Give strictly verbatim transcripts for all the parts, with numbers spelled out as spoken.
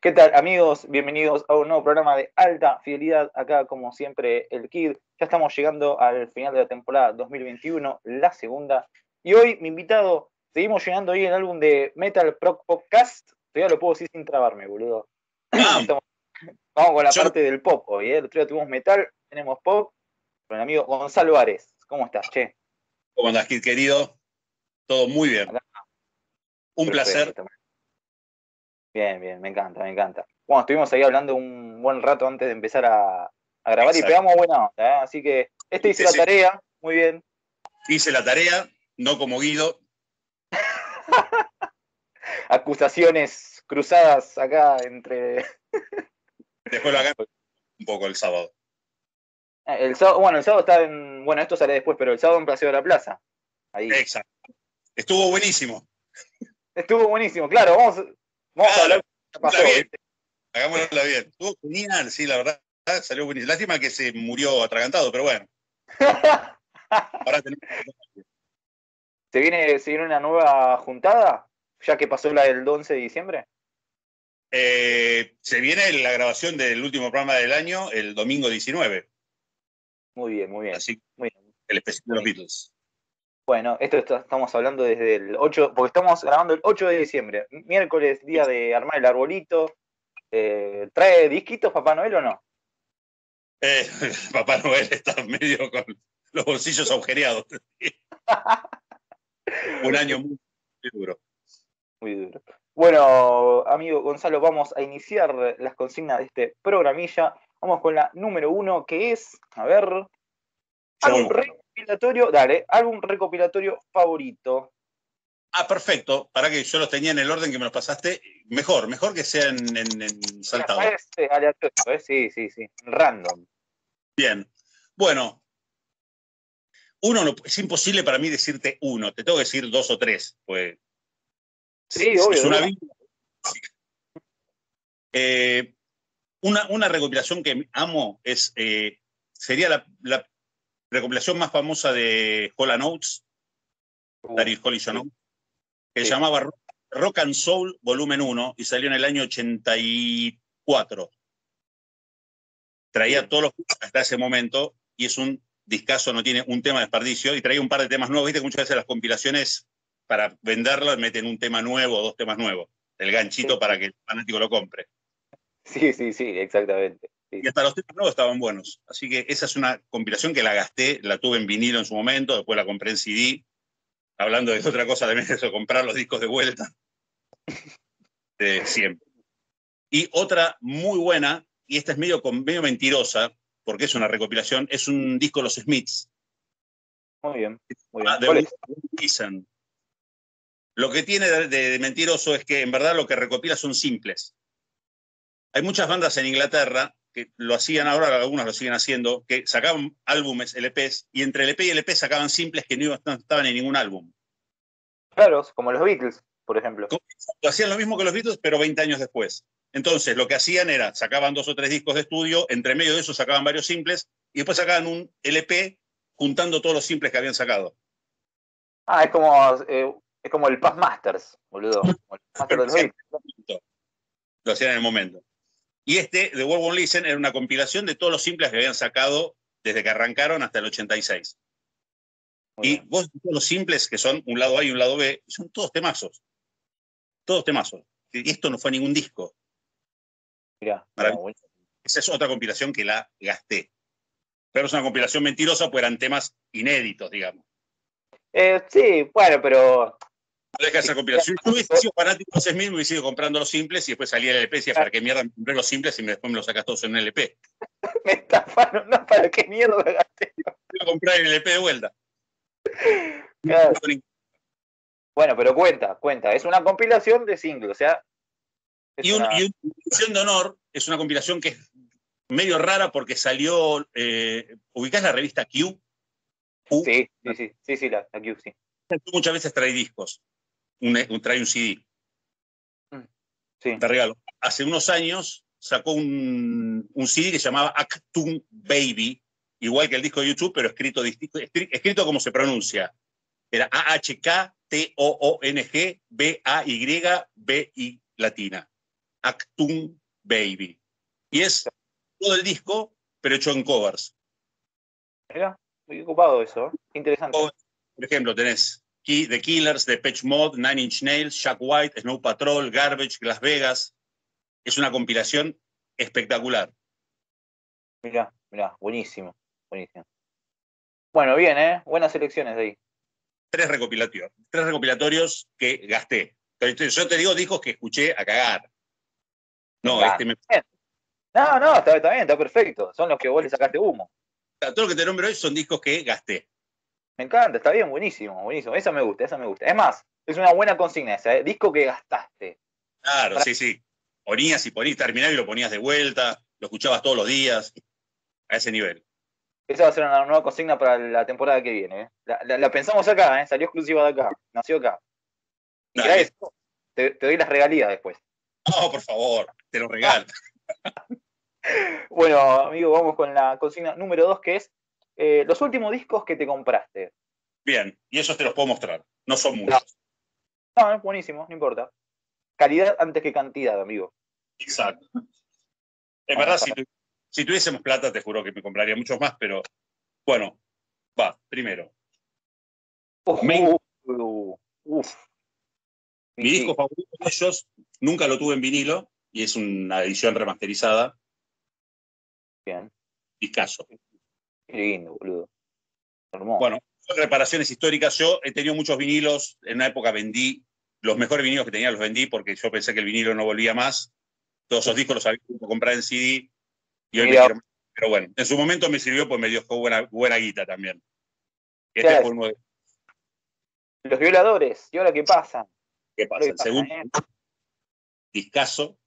¿Qué tal, amigos? Bienvenidos a un nuevo programa de alta fidelidad. Acá, como siempre, el Kid. Ya estamos llegando al final de la temporada dos mil veintiuno, la segunda. Y hoy, mi invitado, seguimos llenando ahí el álbum de Metal Proc Podcast. Todavía lo puedo decir sin trabarme, boludo. Ah, Estamos, vamos con la yo, parte del pop hoy, ¿eh? El otro día tuvimos metal, tenemos pop. Con el amigo Gonzalo Ares. ¿Cómo estás, che? ¿Cómo andás, Kid, querido? Todo muy bien. Acá, Un placer. perfecto. Bien, bien, me encanta, me encanta. Bueno, estuvimos ahí hablando un buen rato antes de empezar a, a grabar y Exacto. pegamos buena onda, ¿eh? Así que este hice la Sí, tarea, muy bien. hice la tarea, no como Guido. Acusaciones cruzadas acá entre... Después lo hagan un poco el sábado. El sábado, bueno, el sábado está en... Bueno, esto sale después, pero el sábado en Paseo de la Plaza. Ahí. Exacto. Estuvo buenísimo. Estuvo buenísimo, claro, vamos, vamos Claro, a hablar qué pasó. bien. Hagámosla bien. Estuvo genial, sí, la verdad. Salió buenísimo. Lástima que se murió atragantado, pero bueno. Ahora tenemos... ¿Se viene, ¿Se viene una nueva juntada? Ya que pasó la del once de diciembre. Eh, se viene la grabación del último programa del año el domingo diecinueve. Muy bien, muy bien. Así Muy bien. el especial de los Beatles. Bueno, esto está, estamos hablando desde el ocho, porque estamos grabando el ocho de diciembre, miércoles, día de armar el arbolito. Eh, ¿Trae disquitos Papá Noel o no? Eh, Papá Noel está medio con los bolsillos agujereados. Un año muy duro. Muy duro. Bueno, amigo Gonzalo, vamos a iniciar las consignas de este programilla. Vamos con la número uno, que es, a ver, álbum recopilatorio, dale, álbum recopilatorio favorito. Ah, perfecto. Para que yo los tenía en el orden que me los pasaste. Mejor, mejor que sean en, en, en saltado. Es aleatorio, ¿eh? Sí, sí, sí. Random. Bien. Bueno, uno no, es imposible para mí decirte uno. Te tengo que decir dos o tres. Pues, Sí, es, obvio. es una, eh, una, una recopilación que amo es eh, sería la, la recopilación más famosa de Hall and Oates, uh, Darius Hall y John Oates, que sí. se llamaba Rock, Rock and Soul Volumen uno y salió en el año ochenta y cuatro. Traía sí. todos los hasta ese momento y es un discazo, no tiene un tema de desperdicio y traía un par de temas nuevos. Viste que muchas veces las compilaciones para venderlas meten un tema nuevo o dos temas nuevos, el ganchito sí. para que el fanático lo compre. Sí, sí, sí, exactamente. Sí. Y hasta los temas nuevos estaban buenos. Así que esa es una compilación que la gasté, la tuve en vinilo en su momento, después la compré en C D. Hablando de otra cosa también, eso, comprar los discos de vuelta. De siempre. Y otra muy buena, y esta es medio, medio mentirosa, porque es una recopilación, es un disco de los Smiths. Muy bien. Muy bien. Ah, de World Listen. Lo que tiene de, de, de mentiroso es que en verdad lo que recopila son simples. Hay muchas bandas en Inglaterra que lo hacían ahora, algunas lo siguen haciendo, que sacaban álbumes, L Pes, y entre L P y L P sacaban simples que no estaban en ningún álbum. Claro, como los Beatles, por ejemplo. Hacían lo mismo que los Beatles, pero veinte años después. Entonces, lo que hacían era, sacaban dos o tres discos de estudio, entre medio de eso sacaban varios simples, y después sacaban un L P juntando todos los simples que habían sacado. Ah, es como, eh, es como el Past Masters, boludo. Como el Master de los Beatles. Lo hacían en el momento. Y este, The World Won't Listen, era una compilación de todos los simples que habían sacado desde que arrancaron hasta el ochenta y seis. Muy y bien. Vos, todos los simples, que son un lado A y un lado B, son todos temazos. Todos temazos. Y esto no fue ningún disco. Mirá, Para mirá, mí, esa es otra compilación que la gasté. Pero es una compilación mentirosa, pues eran temas inéditos, digamos. Eh, sí, bueno, pero... No deja esa compilación. Si hubiese sido fanático de Smith, me hubiese ido comprando los simples y después salía el L P y decía, ¿para qué mierda me compré los simples y después me los sacas todos en un L P? Me estafaron, no, ¿para qué mierda gasté? Voy a comprar el L P de vuelta. Claro. Bueno, pero cuenta, cuenta. Es una compilación de singles, o sea... Y, un, una... y una compilación de honor es una compilación que es medio rara porque salió... Eh, ¿ubicás la revista Q? Q? Sí, sí, sí, sí, sí, la, la Q, sí. Muchas veces trae discos. Un, un, trae un C D. Sí. Te regalo. Hace unos años sacó un, un C D que se llamaba Achtung Baby, igual que el disco de YouTube, pero escrito, escrito como se pronuncia. Era A H K T O O N G B A Y B I latina. Achtung Baby. Y es todo el disco, pero hecho en covers. Mirá, muy ocupado eso, ¿eh? Interesante. O, por ejemplo, tenés The Killers, Depeche Mode, Nine Inch Nails, Jack White, Snow Patrol, Garbage, Las Vegas. Es una compilación espectacular. Mirá, mirá, buenísimo, buenísimo. Bueno, bien, ¿eh? Buenas selecciones de ahí. Tres recopilatorios, tres recopilatorios que gasté. Yo te digo discos que escuché a cagar. No, Me este me... No, no, está, está bien, está perfecto. Son los que vos le sacaste humo. Todo lo que te nombro hoy son discos que gasté. Me encanta, está bien, buenísimo, buenísimo. Esa me gusta, esa me gusta. Es más, es una buena consigna esa, ¿eh? Disco que gastaste. Claro, Para... sí, sí. Ponías y ponías, terminabas y lo ponías de vuelta, lo escuchabas todos los días, a ese nivel. Esa va a ser una nueva consigna para la temporada que viene. ¿eh? La, la, la pensamos acá, ¿eh? Salió exclusiva de acá, nació acá. Y gracias, te, te doy las regalías después. No, por favor, te lo regalo. Bueno, amigo, vamos con la consigna número dos, que es eh, los últimos discos que te compraste. Bien, y esos te los puedo mostrar. No son muchos. No, es buenísimo, no importa. Calidad antes que cantidad, amigo. Exacto. En verdad, si, tu, si tuviésemos plata, te juro que me compraría muchos más, pero bueno, va, primero. Uh, Main, uh, uf. mi Sí. disco favorito de ellos, nunca lo tuve en vinilo, y es una edición remasterizada. Bien. Discazo. Qué lindo, boludo. Hermoso. Bueno, reparaciones históricas. Yo he tenido muchos vinilos. En una época vendí los mejores vinilos que tenía, los vendí porque yo pensé que el vinilo no volvía más. Todos esos discos los había comprado en C D y hoy Mira, me quiero. Pero bueno, en su momento me sirvió, pues me dio buena, buena guita también. Este ya fue uno de. los violadores, ¿y ahora qué pasa? ¿Qué pasa? El pasa segundo eh? discazo.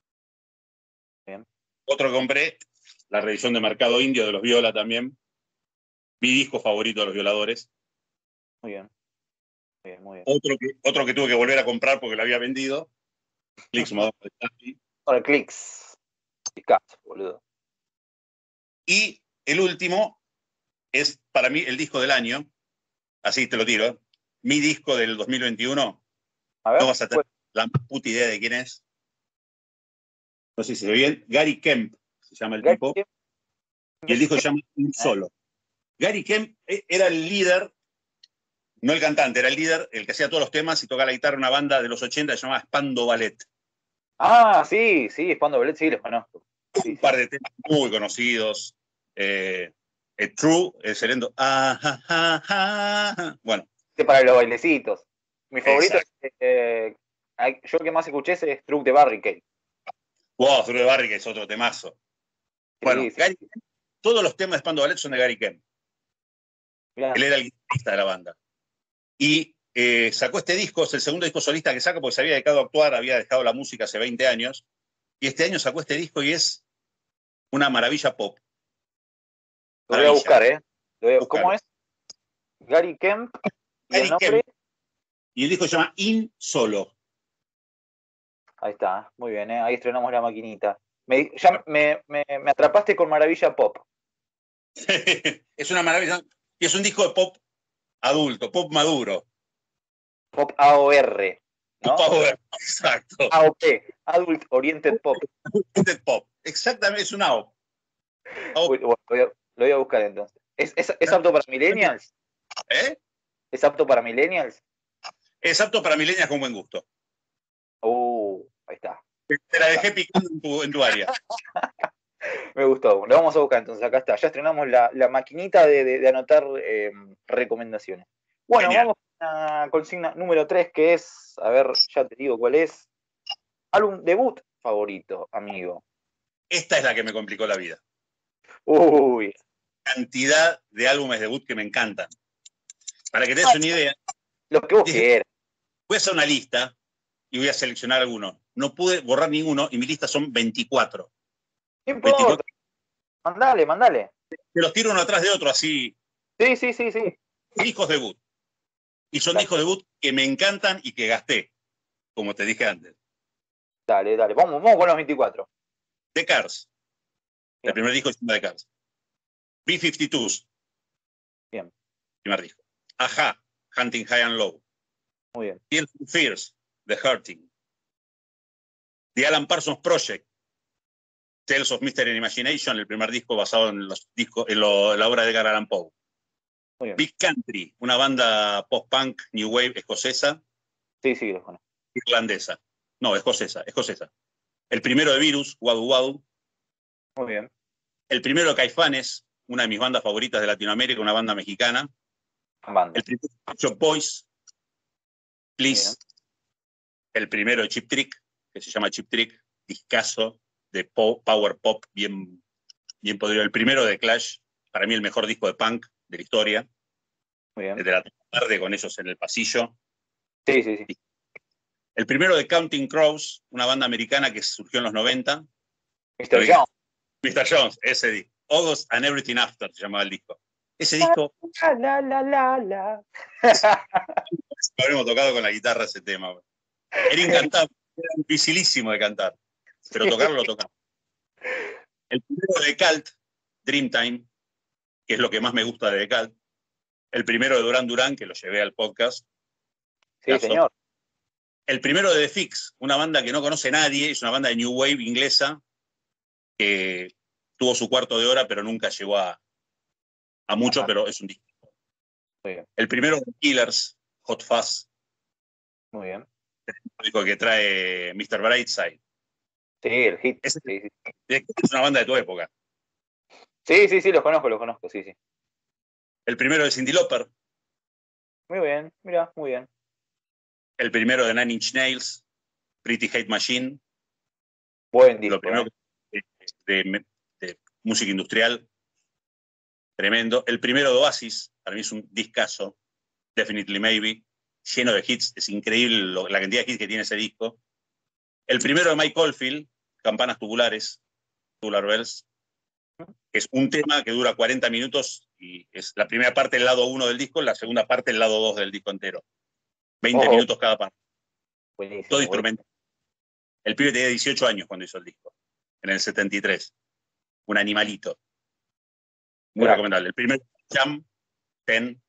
Bien. Otro que compré, la reedición de Mercado Indio de los Viola también. Mi disco favorito de los Violadores. Muy bien. Muy bien, muy bien. Otro que, otro que tuve que volver a comprar porque lo había vendido. Clicks Madonna de Taffy. Ahora clics. Discazo, boludo. Y el último es para mí el disco del año. Así te lo tiro. Mi disco del dos mil veintiuno. A ver. No vas a tener la puta idea de quién es. No sé si se ve bien. Gary Kemp se llama el Gary tipo. Kemp. Y el disco se llama Un Solo. Gary Kemp era el líder, no el cantante, era el líder, el que hacía todos los temas y tocaba la guitarra en una banda de los ochenta que se llamaba Spandau Ballet. Ah, sí, sí, Spandau Ballet, sí, los conozco. Sí, Un sí. par de temas muy conocidos. Eh, eh, True, el serendo. Ah, ja, ja, ja, ja. Bueno. Este para los bailecitos. Mi favorito Exacto. es. Eh, yo el que más escuché es Truck de Barricade. Wow, True de Barry, que es otro temazo. Bueno, Sí, sí. Gary Kemp, todos los temas de Spandau Ballet son de Gary Kemp. Mirá. Él era el guitarrista de la banda. Y eh, sacó este disco, es el segundo disco solista que saca porque se había dedicado a actuar, había dejado la música hace veinte años. Y este año sacó este disco y es una maravilla pop. Lo voy a buscar, ¿eh? Voy a... ¿Cómo es? Gary Kemp. ¿Y Gary el nombre? Kemp. Y el disco se llama In Solo. Ahí está, muy bien, ¿eh? Ahí estrenamos la maquinita. Me, ya me, me, me atrapaste con Maravilla Pop. Es una maravilla. Y es un disco de pop adulto, pop maduro. Pop A O R, ¿no? Power, exacto. A O P, Adult Oriented Pop. Oriented pop. Exactamente, es una A O P. Uy, bueno, lo, voy a, lo voy a buscar entonces. ¿Es, es, ¿Es apto para millennials? ¿Eh? ¿Es apto para millennials? Es apto para milenias con buen gusto. Uh, ahí está. Te la dejé picando en tu, en tu área. Me gustó. Lo vamos a buscar entonces. Acá está. Ya estrenamos la, la maquinita de, de, de anotar eh, recomendaciones. Bueno, Genial. vamos a la consigna número tres, que es, a ver, ya te digo cuál es. Álbum debut favorito, amigo. Esta es la que me complicó la vida. Uy. Cantidad de álbumes debut que me encantan. Para que te des una idea, Los que vos dije, quieras. voy a hacer una lista y voy a seleccionar algunos. No pude borrar ninguno y mi lista son veinticuatro. No importa. veinticuatro. Mandale, mandale. Te los tiro uno atrás de otro, así. Sí, sí, sí, sí. Discos debut. Y son Dale. discos debut que me encantan y que gasté, como te dije antes. Dale, dale. Vamos, vamos con los veinticuatro. The Cars. Bien. El primer disco es The Cars. B cincuenta y dos. Bien. Primer disco. Ajá. Hunting High and Low. Muy bien. Tears for Fears. The Hurting. The Alan Parsons Project, Tales of Mystery and Imagination, el primer disco basado en, los discos, en lo, la obra de Edgar Allan Poe. Big Country, una banda post-punk, new wave, escocesa. Sí, sí, lo conozco. Irlandesa. No, escocesa, escocesa. El primero de Virus, Wadu Wadu. Muy bien. El primero de Caifanes, una de mis bandas favoritas de Latinoamérica, una banda mexicana. Banda. El primero de Shop Boys, Please. El primero de Chip Trick, que se llama Chip Trick, discazo de pop, power pop, bien, bien podrido. El primero de Clash, para mí el mejor disco de punk de la historia. Muy bien. Desde la tarde con ellos en el pasillo. Sí, sí, sí. El primero de Counting Crows, una banda americana que surgió en los noventa. mister Jones. mister Jones, ese disco. August and Everything After se llamaba el disco. Ese disco. La, la, la, la. Habremos tocado con la guitarra ese tema. Era incantable, era dificilísimo de cantar, pero tocarlo lo tocamos. El primero de Cult, Dreamtime, que es lo que más me gusta de The Cult. El primero de Duran Duran, que lo llevé al podcast. Sí, Caso. señor. El primero de The Fix, una banda que no conoce nadie, es una banda de New Wave inglesa, que tuvo su cuarto de hora, pero nunca llegó a, a mucho, Ajá. pero es un disco. Muy bien. El primero de Killers, Hot Fuzz. Muy bien. El disco que trae mister Brightside. Sí, el hit. Ese, sí, sí. Es una banda de tu época. Sí, sí, sí, los conozco, los conozco, sí, sí. El primero de Cyndi Lauper. Muy bien, mira, muy bien. El primero de Nine Inch Nails, Pretty Hate Machine. Buen disco. Lo primero eh. de, de, de música industrial. Tremendo. El primero de Oasis, para mí es un discazo. Definitely Maybe. Lleno de hits. Es increíble lo, la cantidad de hits que tiene ese disco. El primero de Mike Oldfield, Campanas Tubulares, Tubular Bells. Es un tema que dura cuarenta minutos y es la primera parte del lado uno del disco, la segunda parte del lado dos del disco entero. veinte Ojo. minutos cada parte. Buenísimo. Todo instrumental. El pibe tenía dieciocho años cuando hizo el disco, en el setenta y tres. Un animalito. Muy Claro. recomendable. El primer Jam, Ten,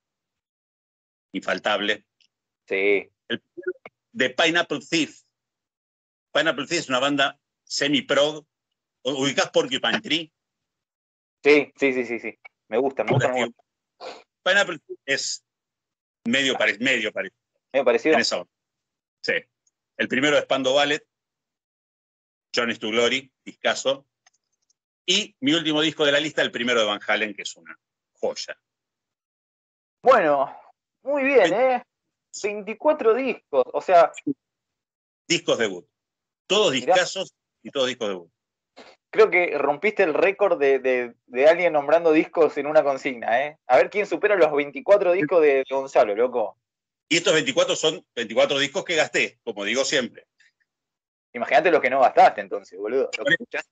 infaltable. Sí. El primero de Pineapple Thief. Pineapple Thief es una banda semi-prog. ¿Ubicás Porcupine Tree? Sí, sí, sí, sí, sí. Me gusta, me gusta, me gusta. Pineapple Thief es medio parecido. Medio parecido. ¿Me ha parecido? En esa onda. Sí. El primero de Spandau Ballet, Journeys to Glory, discazo. Y mi último disco de la lista, el primero de Van Halen, que es una joya. Bueno, muy bien, ¿eh? veinticuatro discos, o sea... Discos debut. Todos discazos y todos discos debut. Creo que rompiste el récord de, de, de alguien nombrando discos en una consigna, ¿eh? A ver quién supera los veinticuatro discos de Gonzalo, loco. Y estos veinticuatro son veinticuatro discos que gasté, como digo siempre. Imagínate los que no gastaste entonces, boludo. ¿Lo que escuchás?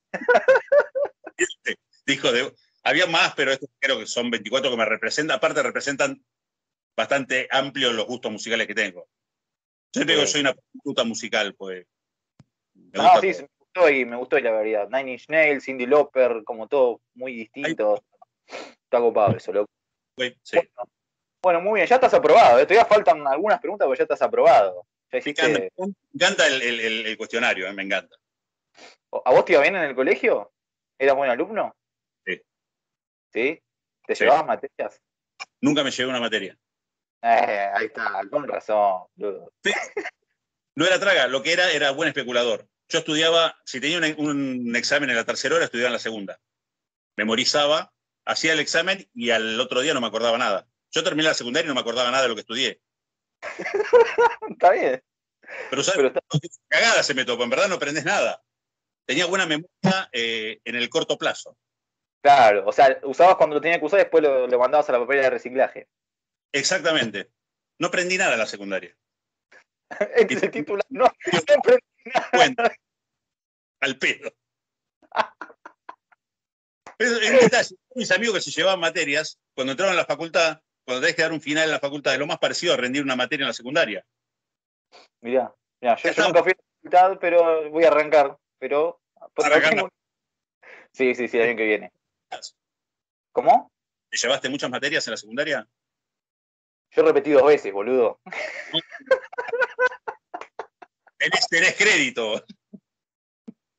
Discos de... Había más, pero estos creo que son veinticuatro que me representan. Aparte representan bastante amplios los gustos musicales que tengo. Yo digo que soy una puta musical, pues. Me no, sí, todo. me gustó y me gustó y la variedad. Nine Inch Nails, Cyndi Lauper, como todo muy distinto. Ay. Está copado eso, loco. Sí. Bueno, bueno, muy bien, ya estás aprobado. ¿eh? Todavía faltan algunas preguntas, pero ya estás aprobado. Ya hiciste... Me encanta, me encanta el, el, el, cuestionario, ¿eh? Me encanta. ¿A vos te iba bien en el colegio? ¿Eras buen alumno? Sí. ¿Sí? ¿Te sí. llevabas materias? Nunca me llevé una materia. Eh, ahí está, con razón. Sí. No era traga, lo que era era buen especulador. Yo estudiaba, si tenía un, un examen en la tercera hora, estudiaba en la segunda. Memorizaba, hacía el examen y al otro día no me acordaba nada. Yo terminé la secundaria y no me acordaba nada de lo que estudié. Está bien. Pero, ¿sabes? Pero está... cagada se me tocó, en verdad no aprendés nada. Tenía buena memoria eh, en el corto plazo. Claro, o sea, usabas cuando lo tenías que usar y después lo, lo mandabas a la papelera de reciclaje. Exactamente. No aprendí nada en la secundaria. Este es el título. No, no aprendí nada. Cuenta. Al pedo. Es, es un detalle. Mis amigos que se llevaban materias, cuando entraron a la facultad, cuando tenés que dar un final en la facultad, es lo más parecido a rendir una materia en la secundaria. Mirá, mirá yo, yo nunca fui a la facultad, pero voy a arrancar. Pero. Arrancando. Sí, sí, sí, el año que viene. ¿Cómo? ¿Te llevaste muchas materias en la secundaria? Yo repetí dos veces, boludo. Tenés, tenés crédito.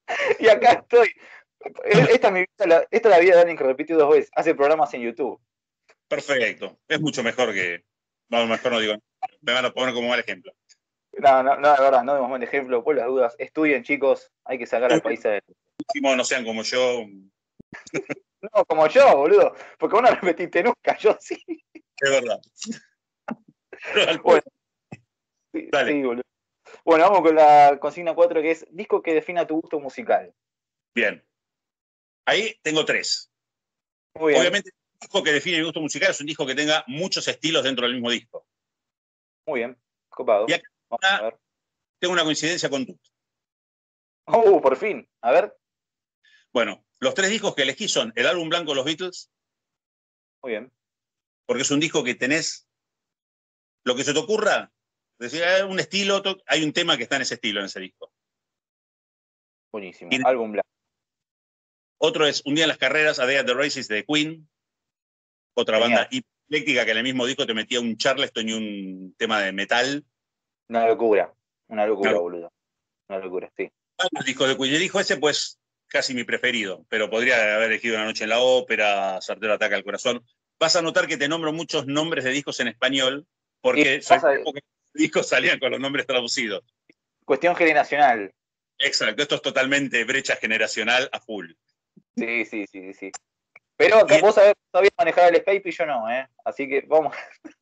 Y acá estoy. Esta es, mi vida, la, esta es la vida de alguien que repitió dos veces. Hace programas en YouTube. Perfecto. Es mucho mejor que. Vamos, mejor no digo. Me van a poner como mal ejemplo. No, no, no, de verdad, no demos mal ejemplo. Por las dudas, estudien, chicos. Hay que sacar al país adelante. No sean como yo. No, como yo, boludo. Porque vos no repetiste nunca, yo sí. Es verdad. Bueno, sí, Dale. sí, boludo. Bueno, vamos con la consigna cuatro, que es disco que defina tu gusto musical. Bien. Ahí tengo tres. Muy bien. Obviamente, el disco que define mi gusto musical es un disco que tenga muchos estilos dentro del mismo disco. Muy bien. Copado. Y acá Vamos a ver. tengo una coincidencia con tú. Uh, por fin. A ver. Bueno, los tres discos que elegí son el álbum blanco de los Beatles. Muy bien. Porque es un disco que tenés lo que se te ocurra. Decir, hay un estilo, hay un tema que está en ese estilo, en ese disco. Buenísimo. Y Álbum blanco. otro es Un día en las carreras, A Day at the Races de Queen. Otra Genial. banda ecléctica que en el mismo disco te metía un Charleston y un tema de metal. Una locura. Una locura, Una boludo. Una locura, sí. El disco de Queen. El disco ese, pues, casi mi preferido. Pero podría haber elegido Una noche en la ópera, Sartero ataca al corazón. Vas a notar que te nombro muchos nombres de discos en español, porque soy pasa, porque discos salían con los nombres traducidos. Cuestión generacional. Exacto, esto es totalmente brecha generacional a full. Sí, sí, sí, sí. Pero acá Y vos sabés todavía manejar el Skype y yo no, ¿eh? Así que vamos.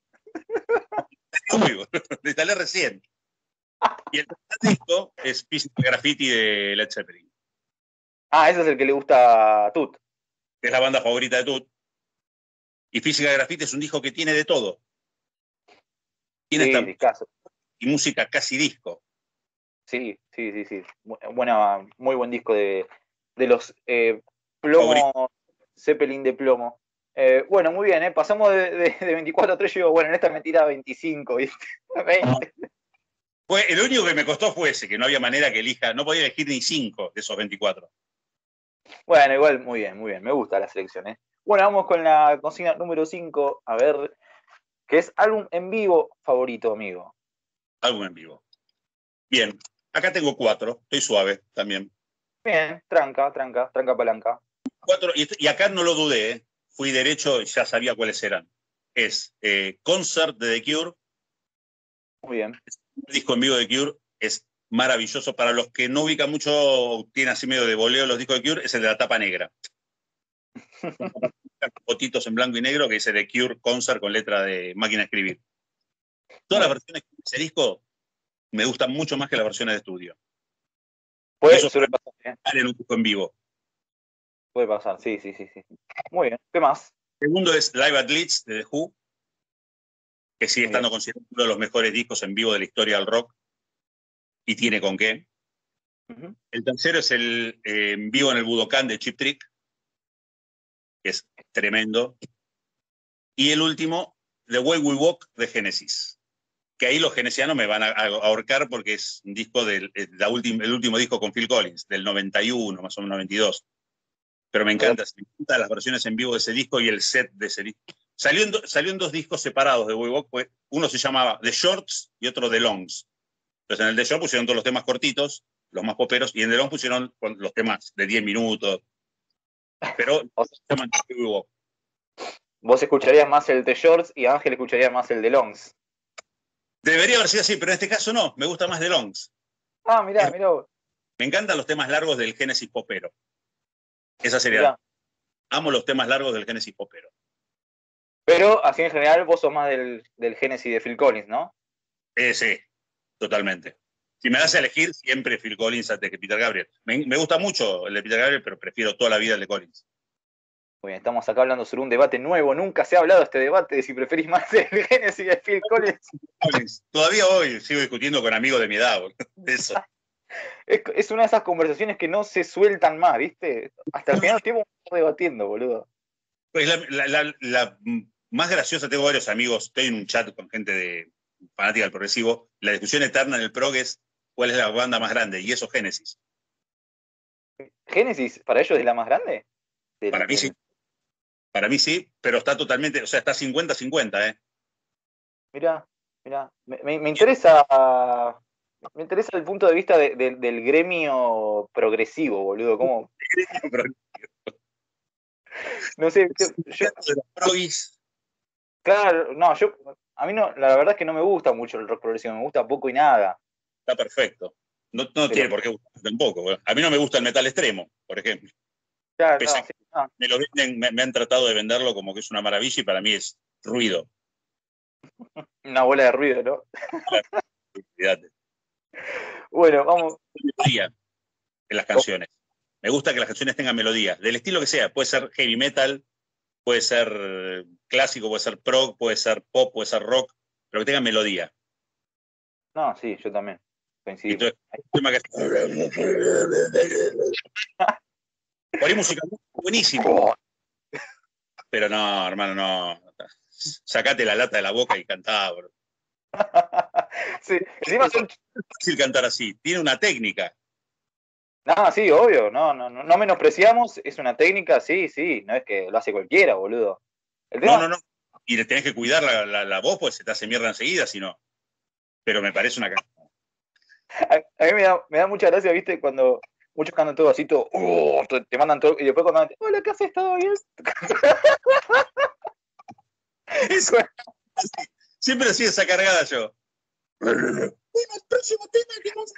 lo instalé recién. Y el tercer disco es Physical Graffiti de Led Zeppelin. Ah, ese es el que le gusta a Tut. Que es la banda favorita de Tut. Y Physical Graffiti es un disco que tiene de todo. Tiene Sí, esta discazo. y música casi disco. Sí, sí, sí, sí. Buena, muy buen disco de, de los eh, plomo, Favorito. Zeppelin de plomo. Eh, bueno, muy bien, ¿eh? Pasamos de, de, de veinticuatro a tres, yo digo, bueno, en esta me tiraba veinticinco, ¿viste? veinte. Fue, el único que me costó fue ese, que no había manera que elija, no podía elegir ni cinco de esos veinticuatro. Bueno, igual, muy bien, muy bien. Me gusta la selección, ¿eh? Bueno, vamos con la consigna número cinco, a ver, que es álbum en vivo favorito, amigo. Álbum en vivo. Bien, acá tengo cuatro, estoy suave también. Bien, tranca, tranca, tranca palanca. Cuatro, y, y acá no lo dudé, ¿eh? Fui derecho y ya sabía cuáles eran. Es eh, Concert de The Cure. Muy bien. El disco en vivo de Cure es maravilloso. Para los que no ubican mucho, tiene así medio de voleo los discos de Cure, es el de la tapa negra. Fotitos en blanco y negro que dice The Cure Concert con letra de máquina de escribir. Todas las versiones de ese disco me gustan mucho más que las versiones de estudio. Puede, Eso suele pasar, ¿eh? en un disco en vivo. Puede pasar, sí, sí, sí, sí. Muy bien. ¿Qué más? El segundo es Live at Leeds de The Who, que sigue estando considerado uno de los mejores discos en vivo de la historia del rock y tiene con qué. Uh-huh. El tercero es el eh, en vivo en el Budokan de Cheap Trick, que es tremendo. Y el último, The Way We Walk de Genesis, que ahí los genesianos me van a ahorcar porque es un disco del la última, el último disco con Phil Collins, del noventa y uno, más o menos noventa y dos. Pero me encanta, me encantan las versiones en vivo de ese disco y el set de ese disco. Salió en, do, salió en dos discos separados de Way Walk, pues uno se llamaba The Shorts y otro The Longs. Entonces en el The Shorts pusieron todos los temas cortitos, los más poperos, y en The Longs pusieron los temas de diez minutos. Pero se llaman Way Walk. Vos escucharías más el de Shorts y Ángel escucharía más el de Longs. Debería haber sido así, pero en este caso no, me gusta más The Longs. Ah, mirá, mirá vos. Me encantan los temas largos del Genesis popero. Esa sería. Mirá. Amo los temas largos del Genesis popero. Pero así en general vos sos más del, del Genesis de Phil Collins, ¿no? Eh, sí, totalmente. Si me das a elegir, siempre Phil Collins antes que Peter Gabriel. Me, me gusta mucho el de Peter Gabriel, pero prefiero toda la vida el de Collins. Muy bien, estamos acá hablando sobre un debate nuevo. Nunca se ha hablado de este debate de si preferís más el Genesis de Phil Collins. Collins. Todavía hoy sigo discutiendo con amigos de mi edad. De eso. Es, es una de esas conversaciones que no se sueltan más, ¿viste? Hasta el final del tiempo estamos debatiendo, boludo. Pues la, la, la, la más graciosa, tengo varios amigos, estoy en un chat con gente de fanática del progresivo. La discusión eterna en el prog es cuál es la banda más grande, y eso es Genesis. ¿Genesis para ellos es la más grande? Del, para mí del... sí. Para mí sí, pero está totalmente, o sea, está cincuenta cincuenta, ¿eh? Mirá, mirá. Me, me, me interesa Me interesa el punto de vista de, de, del gremio progresivo, boludo. ¿Cómo? No sé, yo, yo, de los progis. claro, no, yo, a mí no, la verdad es que no me gusta mucho el rock progresivo, me gusta poco y nada. Está perfecto. No, no Pero, tiene por qué gustar tampoco. ¿Verdad? A mí no me gusta el metal extremo, por ejemplo. claro, Pese no, a que sí, no. me, lo venden, me, me han tratado de venderlo como que es una maravilla y para mí es ruido. Una bola de ruido, ¿no? Fíjate. Bueno, vamos. Melodía en las canciones. Me gusta que las canciones tengan melodía, del estilo que sea. Puede ser heavy metal, puede ser clásico, puede ser prog, puede ser pop, puede ser rock, pero que tengan melodía. No, sí, yo también. Y Coincidimos. entonces, hay un tema que por ahí música buenísimo. Pero no, hermano, no. Sacate la lata de la boca y cantá, bro. Sí, encima son. Es fácil cantar así. Tiene una técnica. No, sí, obvio, no, no, no, no menospreciamos, es una técnica, sí, sí, no es que lo hace cualquiera, boludo. El No, tema, no, no. Y le tenés que cuidar la, la, la voz, pues se te hace mierda enseguida, si no. Pero me parece una canción. a, a mí me da, me da mucha gracia, viste, cuando muchos cantan todo así, todo, uh, te, te mandan todo, y después cuando, hola, ¿qué haces? ¿Todo bien? Es, siempre así esa cargada yo. Bueno, el próximo tema que vamos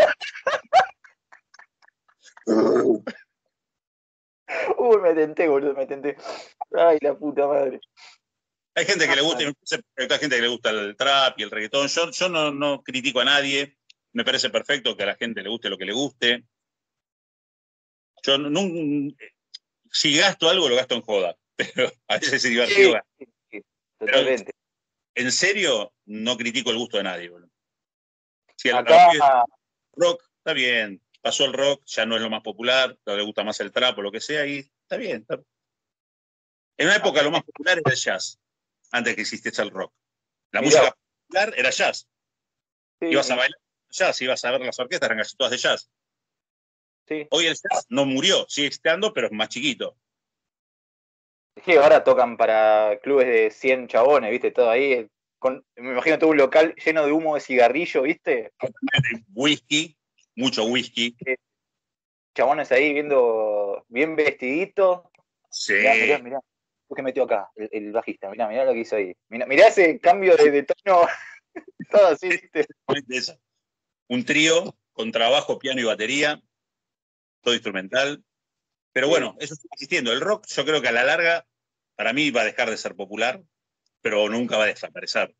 a hacer. Uy, me tenté, boludo, me tenté. Ay, la puta madre. Hay gente que le gusta, hay gente que le gusta el trap y el reggaetón. Yo, yo no, no critico a nadie. Me parece perfecto que a la gente le guste lo que le guste. Yo no, si gasto algo, lo gasto en joda. Pero a veces es divertido. Sí, sí, sí, Pero totalmente. en serio, no critico el gusto de nadie. Boludo. Si a, a los Acá, pibes rock, está bien. Pasó el rock, ya no es lo más popular, no le gusta más el trap o lo que sea, y está bien. Está... En una época lo más popular era el jazz, antes que existiese el rock. La mirá, música popular era jazz. sí, Ibas a y- bailar jazz, ibas a ver las orquestas, eran casi todas de jazz. sí. Hoy el jazz no murió, sigue estando, pero es más chiquito. Es que ahora tocan para clubes de cien chabones, viste, todo ahí. Con, me imagino todo un local lleno de humo de cigarrillo, viste. Whisky, mucho whisky. Eh, Chabones ahí viendo bien vestiditos. Mirá, mirá, Sí. mirá. ¿Qué metió acá el, el bajista? Mirá, mirá lo que hizo ahí. Mirá, mirá ese cambio de, de tono, todo así, viste. Esa. Un trío con trabajo, piano y batería, todo instrumental. Pero Sí. bueno, eso sigue existiendo. El rock, yo creo que a la larga, para mí va a dejar de ser popular, pero nunca va a desaparecer.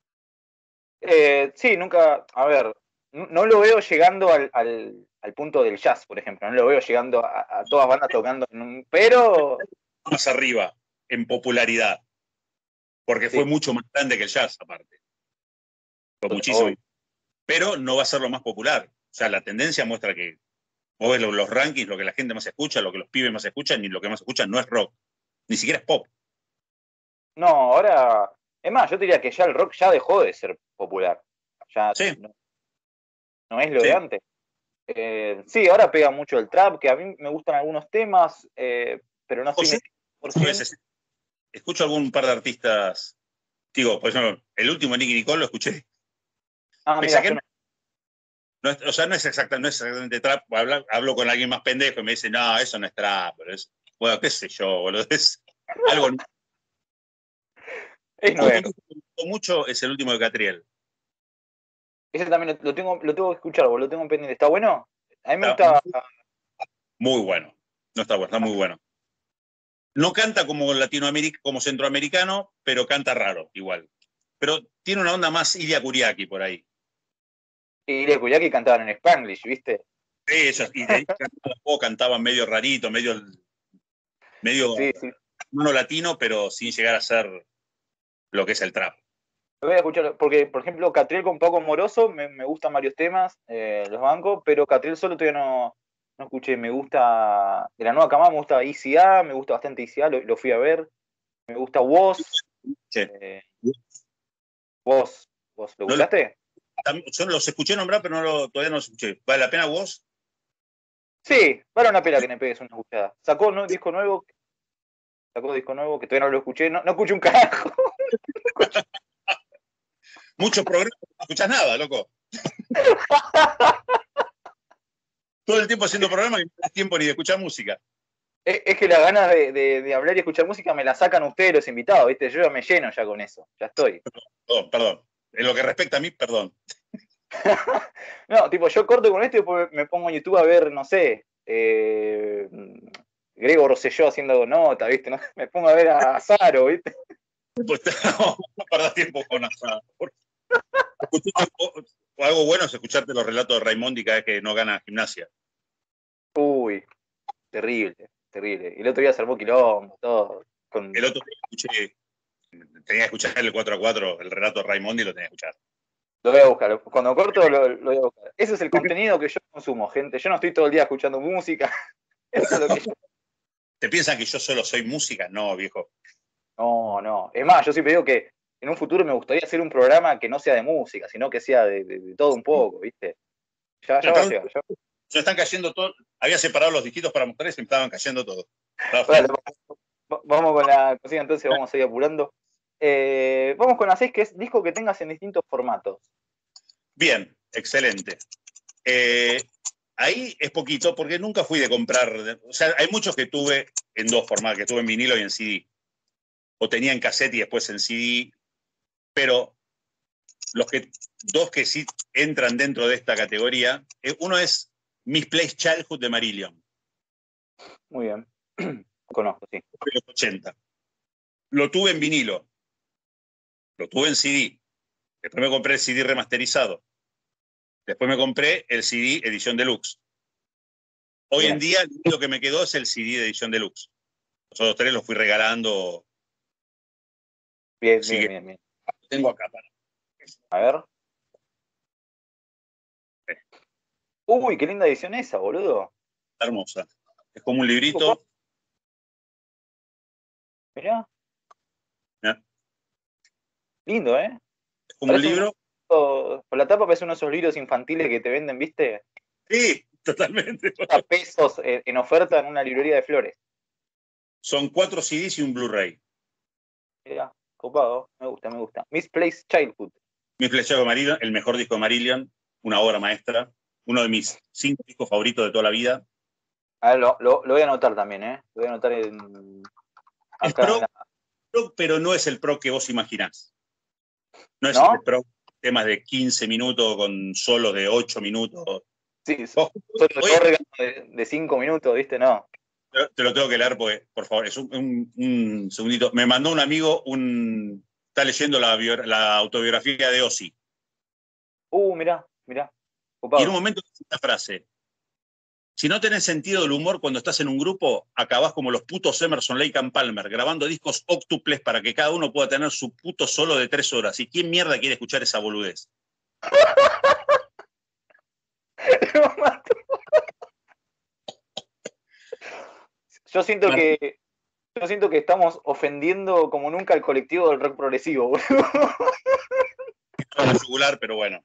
Eh, sí, nunca, a ver, no, no lo veo llegando al, al, al, punto del jazz, por ejemplo. No lo veo llegando a, a todas bandas tocando en un. Pero. Más arriba, en popularidad, porque fue Sí, mucho más grande que el jazz, aparte. Fue muchísimo. obvio. Pero no va a ser lo más popular. O sea, la tendencia muestra que vos ves los, los rankings, lo que la gente más escucha, lo que los pibes más escuchan, y lo que más escuchan no es rock, ni siquiera es pop. No, ahora. Es más, yo diría que ya el rock ya dejó de ser popular. Ya Sí, no, no es lo de sí. antes. Eh, sí, ahora pega mucho el trap, que a mí me gustan algunos temas, eh, pero no O estoy yo, metido por a cien. veces escucho algún par de artistas, digo, por ejemplo, el último Nicky Nicole lo escuché. Ah, Pese a mira, que yo no, no. no es, o sea, no es, exacta, no es exactamente trap, hablo, hablo, con alguien más pendejo y me dice, no, eso no es trap, pero es, bueno, qué sé yo, boludo, es algo. Es Justo nuevo. me gustó mucho es el último de Catriel. Ese también lo, lo tengo, lo tengo que escuchar, boludo, lo tengo pendiente. ¿Está bueno? A mí me Está gusta. muy bueno, no está bueno, está muy bueno. No canta como latinoamericano, como centroamericano, pero canta raro, igual. Pero tiene una onda más Ilia Kuriaki por ahí. Y le que cantaban en Spanglish, ¿viste? Sí, ellos, y de ahí cantaban, cantaban medio rarito, medio, medio Sí, sí. mono latino, pero sin llegar a ser lo que es el trap. Lo voy a escuchar, porque, por ejemplo, Catriel con Poco Moroso, me, me gustan varios temas, eh, los bancos, pero Catriel solo todavía no, no escuché. Me gusta, de la nueva camada me gusta I C A, me gusta bastante I C A, lo, lo fui a ver. Me gusta Woz. Sí. Eh, ¿Vos, vos lo No lo, escuchaste? yo los escuché nombrar, pero no lo, todavía no los escuché. ¿Vale la pena vos? Sí, vale una pela que me pegues una escuchada. Sacó un disco nuevo, sacó disco nuevo que todavía no lo escuché, no, no escuché un carajo. Muchos programas, no escuchás nada, loco. Todo el tiempo haciendo programas y no tenés tiempo ni de escuchar música. Es, es que las ganas de, de, de hablar y escuchar música me la sacan ustedes los invitados, ¿viste? Yo ya me lleno ya con eso, ya estoy. Perdón, perdón. En lo que respecta a mí, perdón. No, tipo, yo corto con esto y después me pongo en YouTube a ver, no sé, eh, Grego Rosselló haciendo nota, ¿viste? ¿No? Me pongo a ver a Zaro, ¿viste? Pues, no, no perdás tiempo con nada. O algo bueno es escucharte los relatos de Raimondi cada vez que no gana Gimnasia. Uy, terrible, terrible. Y el otro día se armó quilombo, todo. Con... El otro día escuché, tenía que escuchar el cuatro a cuatro, el relato de Raimondi lo tenía que escuchar. Lo voy a buscar, cuando corto lo, lo voy a buscar. Ese es el contenido que yo consumo, gente. Yo no estoy todo el día escuchando música. Eso es lo que yo... ¿Te piensan que yo solo soy música? No, viejo. No, no. Es más, yo siempre digo que en un futuro me gustaría hacer un programa que no sea de música, sino que sea de, de, de todo un poco, ¿viste? Ya, ya va a llegar. Ya... Se están cayendo todos. Había separado los disquitos para mostrar y se me estaban cayendo todos. Vale, vamos con la cocina, entonces vamos a ir apurando. Eh, vamos con la seis, que es disco que tengas en distintos formatos. Bien, excelente. Eh, ahí es poquito porque nunca fui de comprar. O sea, hay muchos que tuve en dos formatos, que tuve en vinilo y en C D. O tenía en cassette y después en C D. Pero los que, dos que sí entran dentro de esta categoría, uno es Misplaced Childhood de Marillion. Muy bien. Conozco, sí. De los ochenta. Lo tuve en vinilo. Lo tuve en C D. Después me compré el C D remasterizado. Después me compré el C D edición deluxe. Hoy bien. En día lo que me quedó es el C D de edición deluxe. Los otros tres los fui regalando. Bien, bien, bien, bien. Lo tengo acá para. A ver. Sí. Uy, qué linda edición esa, boludo. Hermosa. Es como un librito. Mirá. Mirá. Lindo, ¿eh? Es como parece un libro. Un, por la tapa parece uno de esos libros infantiles que te venden, ¿viste? Sí, totalmente. A pesos en oferta en una librería de flores. Son cuatro C Ds y un Blu-ray. Mirá, copado. Me gusta, me gusta. Misplaced Childhood. Misplaced Childhood de Marillion, el mejor disco de Marillion, una obra maestra, uno de mis cinco discos favoritos de toda la vida. A ver, lo, lo, lo voy a anotar también, ¿eh? Lo voy a anotar en... Es pro, en la... pro, pero no es el pro que vos imaginás. No es ¿No? el pro, temas de quince minutos con solos de ocho minutos. Sí, solo de, de cinco minutos, ¿viste? No. Te lo tengo que leer porque, por favor, es un, un, un segundito. Me mandó un amigo, un está leyendo la, la autobiografía de Ozzy. Uh, mirá, mirá. Ocupado. Y en un momento dice esta frase: si no tenés sentido del humor cuando estás en un grupo, acabás como los putos Emerson, Lake and Palmer, grabando discos óctuples para que cada uno pueda tener su puto solo de tres horas. ¿Y quién mierda quiere escuchar esa boludez? Yo siento que yo siento que estamos ofendiendo como nunca al colectivo del rock progresivo, boludo. Es jugular, pero bueno.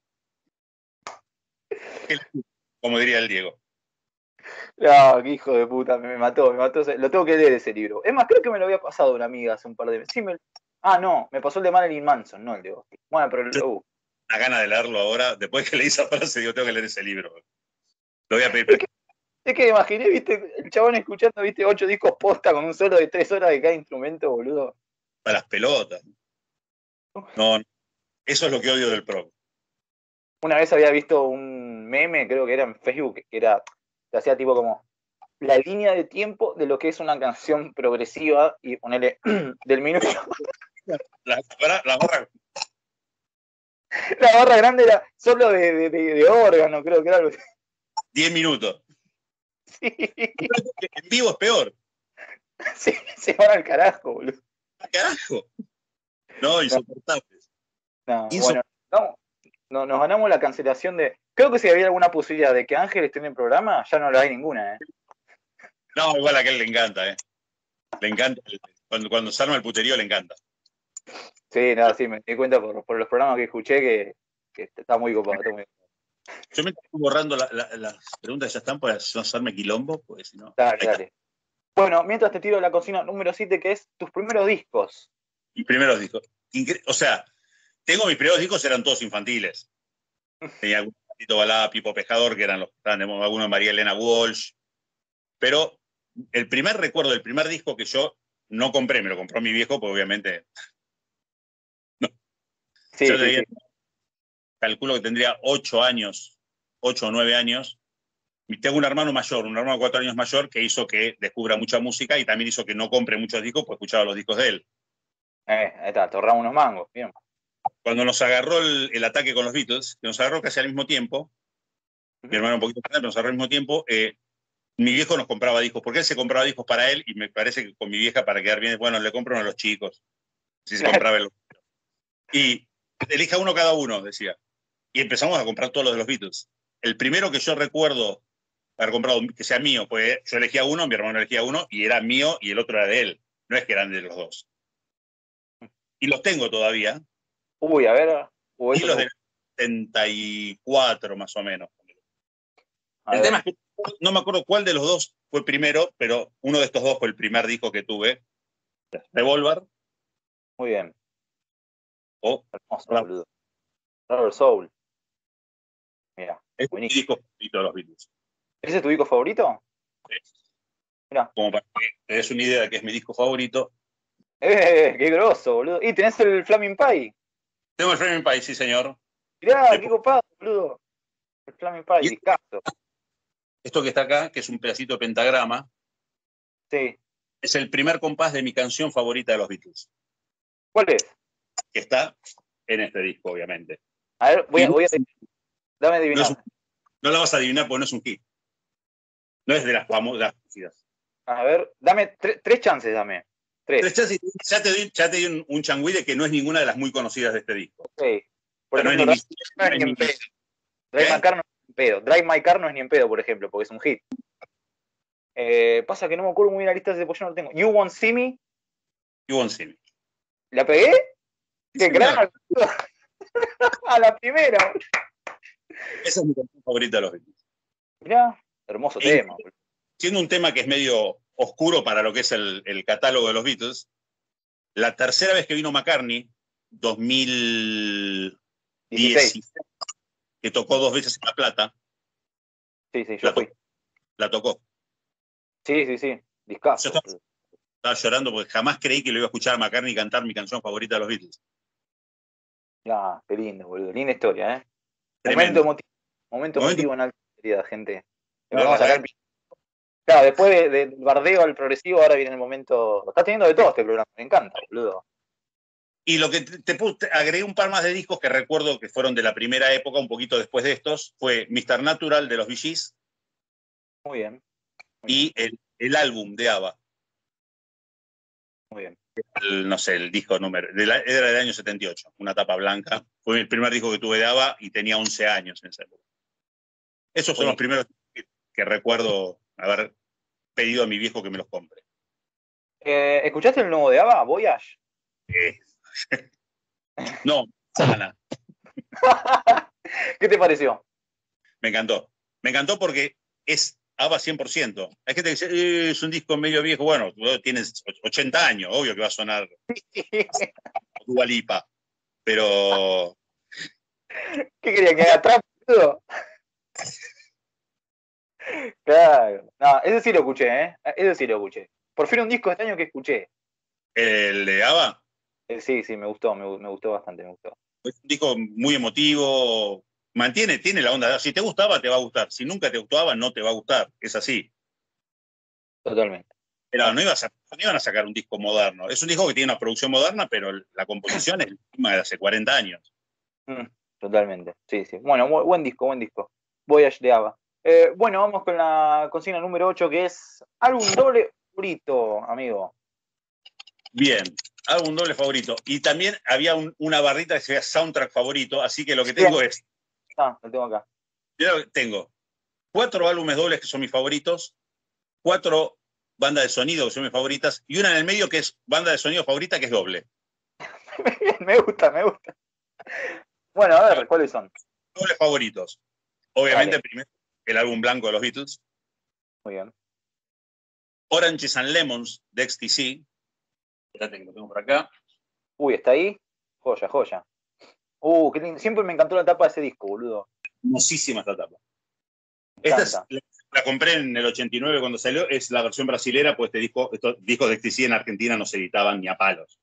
Como diría el Diego. No, qué hijo de puta, me mató, me mató. Lo tengo que leer ese libro. Es más, creo que me lo había pasado una amiga hace un par de meses. Sí, me... Ah, no, me pasó el de Marilyn Manson, no el de Ozzy. Bueno, pero Yo, uh. una gana de leerlo ahora. Después que leí esa frase, digo, tengo que leer ese libro. Lo voy a pedir. Es que, es que me imaginé, viste, el chabón escuchando, viste, ocho discos posta con un solo de tres horas de cada instrumento, boludo. Para las pelotas. No, eso es lo que odio del pro. Una vez había visto un meme, creo que era en Facebook, que era, que hacía tipo como la línea de tiempo de lo que es una canción progresiva y ponerle del minuto. La, la, la barra. La barra grande era solo de, de, de, de órgano, creo que era algo así. Diez minutos. Sí. En vivo es peor. Sí, se van al carajo, boludo. ¿Al carajo? No, insoportables. No, Insop bueno, no, no, nos ganamos la cancelación de... Creo que si había alguna posibilidad de que Ángel esté en el programa, ya no la hay ninguna, ¿eh? No, igual a aquel le encanta, ¿eh? Le encanta. Cuando, cuando se arma el puterío le encanta. Sí, no, sí, me di cuenta por, por los programas que escuché que, que está muy copado, está muy copado. Yo me estoy borrando la, la, las preguntas que ya están para no hacerme quilombo, pues si no. Dale, dale. Bueno, mientras te tiro la cocina número siete, que es tus primeros discos. Mis primeros discos. Incre o sea, tengo mis primeros discos, eran todos infantiles. Tenía algunos Tito Balá, Pipo Pescador, que eran los que estaban de moda, algunos de María Elena Walsh. Pero el primer recuerdo, el primer disco que yo no compré, me lo compró mi viejo, porque obviamente no. Sí, Yo sí, tenía, sí. calculo que tendría ocho años, ocho o nueve años. Y tengo un hermano mayor, un hermano cuatro años mayor, que hizo que descubra mucha música y también hizo que no compre muchos discos, porque escuchaba los discos de él. Eh, ahí está, te ahorramos unos mangos. Bien. Cuando nos agarró el, el ataque con los Beatles, que nos agarró casi al mismo tiempo, mi Ujú. hermano un poquito más grande, pero nos agarró al mismo tiempo, eh, mi viejo nos compraba discos, porque él se compraba discos para él y me parece que con mi vieja, para quedar bien, bueno, le compro uno a los chicos. Si se compraba el... Y elija uno cada uno, decía. Y empezamos a comprar todos los de los Beatles. El primero que yo recuerdo haber comprado, que sea mío, pues yo elegía uno, mi hermano elegía uno, y era mío y el otro era de él. No es que eran de los dos. Y los tengo todavía. Uy, a ver. Uy, Y eso me los del gusta. setenta y cuatro más o menos. A El ver. tema es que no me acuerdo cuál de los dos fue primero, pero uno de estos dos fue el primer disco que tuve. Revolver Muy bien. o Hermoso, Rubber. boludo. Rubber Soul. Mira, Es mi buenísimo. disco favorito de los Beatles. ¿Ese es tu disco favorito? Mira. Como para que te des una idea de que es mi disco favorito. ¡Eh! ¡Qué grosso, boludo! ¿Y tenés el Flaming Pie? Tengo el Framing Pie, sí, señor. Mirá, qué Después, copado, boludo. El Flaming Pie, y discazo. esto que está acá, que es un pedacito de pentagrama, Sí. es el primer compás de mi canción favorita de los Beatles, ¿Cuál es? que está en este disco, obviamente. A ver, voy Y a, no, voy a dame a no es un- adivinar. no la vas a adivinar porque no es un hit. No es de las famosas. A ver, dame tre- tres chances, dame. Tres. Tres chances, ya te doy, ya te doy un, un changüí de que no es ninguna de las muy conocidas de este disco. Ok. O Por sea, no es ejemplo, ni Drive Miss- My Car no no es es ni en ni- pedo. Drive My ¿Qué? Car no es ni en pedo. Drive My Car no es ni en pedo, por ejemplo, porque es un hit. Eh, pasa que no me acuerdo muy bien la lista de ese, porque yo no lo tengo. You Won't See Me, You Won't See Me. ¿la pegué? Sí, ¡Qué señor. crack! A la primera. Esa es mi canción favorita de los Beatles. Mirá, hermoso E tema. siendo un tema que es medio oscuro para lo que es el, el catálogo de los Beatles, la tercera vez que vino McCartney, dos mil diez, dieciséis. que tocó dos veces en La Plata, Sí, sí, yo la, fui. to la tocó. Sí, sí, sí. Yo Discazo. estaba, estaba llorando porque jamás creí que lo iba a escuchar a McCartney cantar mi canción favorita de los Beatles. Ah, qué lindo, boludo. Linda historia, ¿eh? Momento Tremendo. emotivo. Momento Momento, emotivo en alta calidad, gente. Le la vamos a verdad, sacar el... Claro, después de- de- del bardeo al progresivo, ahora viene el momento. Está teniendo de todo este programa, me encanta, boludo. y lo que te, te, te agregué un par más de discos que recuerdo que fueron de la primera época, un poquito después de estos, fue mister Natural de los Bee Gees Muy bien, muy bien, y el, el álbum de ABBA. muy bien. El, no sé, el disco número, de la, era del año setenta y ocho, una tapa blanca. Fue el primer disco que tuve de ABBA y tenía once años en esa época. Esos son los Buenísimo. primeros que, que recuerdo haber pedido a mi viejo que me los compre. Eh, ¿escuchaste el nuevo de ABBA, Voyage? Eh, no, sana. ¿Qué te pareció? Me encantó. Me encantó porque es ABBA cien por ciento. Hay gente que dice, eh, es un disco medio viejo. Bueno, tienes ochenta años, obvio que va a sonar Dua Lipa, pero... ¿Qué quería que haga trap, boludo? Claro. No, ese sí lo escuché, ¿eh? Ese sí lo escuché. Por fin un disco de este año que escuché. El de ABBA Eh, sí, sí, me gustó, me, me gustó bastante, me gustó. es un disco muy emotivo, mantiene, tiene la onda. Si te gustaba, te va a gustar. Si nunca te gustaba, no te va a gustar. Es así. Totalmente. Pero Bueno, no, ibas a, no iban a sacar un disco moderno. Es un disco que tiene una producción moderna, pero la composición es la misma de hace cuarenta años. mm, totalmente. Sí, sí. Bueno, bu- buen disco, buen disco. Voyage de ABBA. Eh, bueno, vamos con la consigna número ocho, que es álbum doble favorito, amigo. Bien, álbum doble favorito. Y también había un, una barrita que se llama soundtrack favorito, así que lo que Bien. tengo es, Ah, lo tengo acá. yo tengo cuatro álbumes dobles que son mis favoritos, cuatro bandas de sonido que son mis favoritas, y una en el medio que es banda de sonido favorita que es doble. Me gusta, me gusta. Bueno, a ver, ¿cuáles son? Dobles favoritos. Obviamente, Dale. primero, el álbum blanco de los Beatles. Muy bien. Oranges and Lemons de X T C. Espérate que lo tengo por acá. Uy, ¿está ahí? Joya, joya. Uh, qué lindo. Siempre me encantó la tapa de ese disco, boludo. hermosísima esta tapa. Esta es, la, la compré en el ochenta y nueve cuando salió, es la versión brasilera, pues este disco, estos discos de X T C en Argentina no se editaban ni a palos.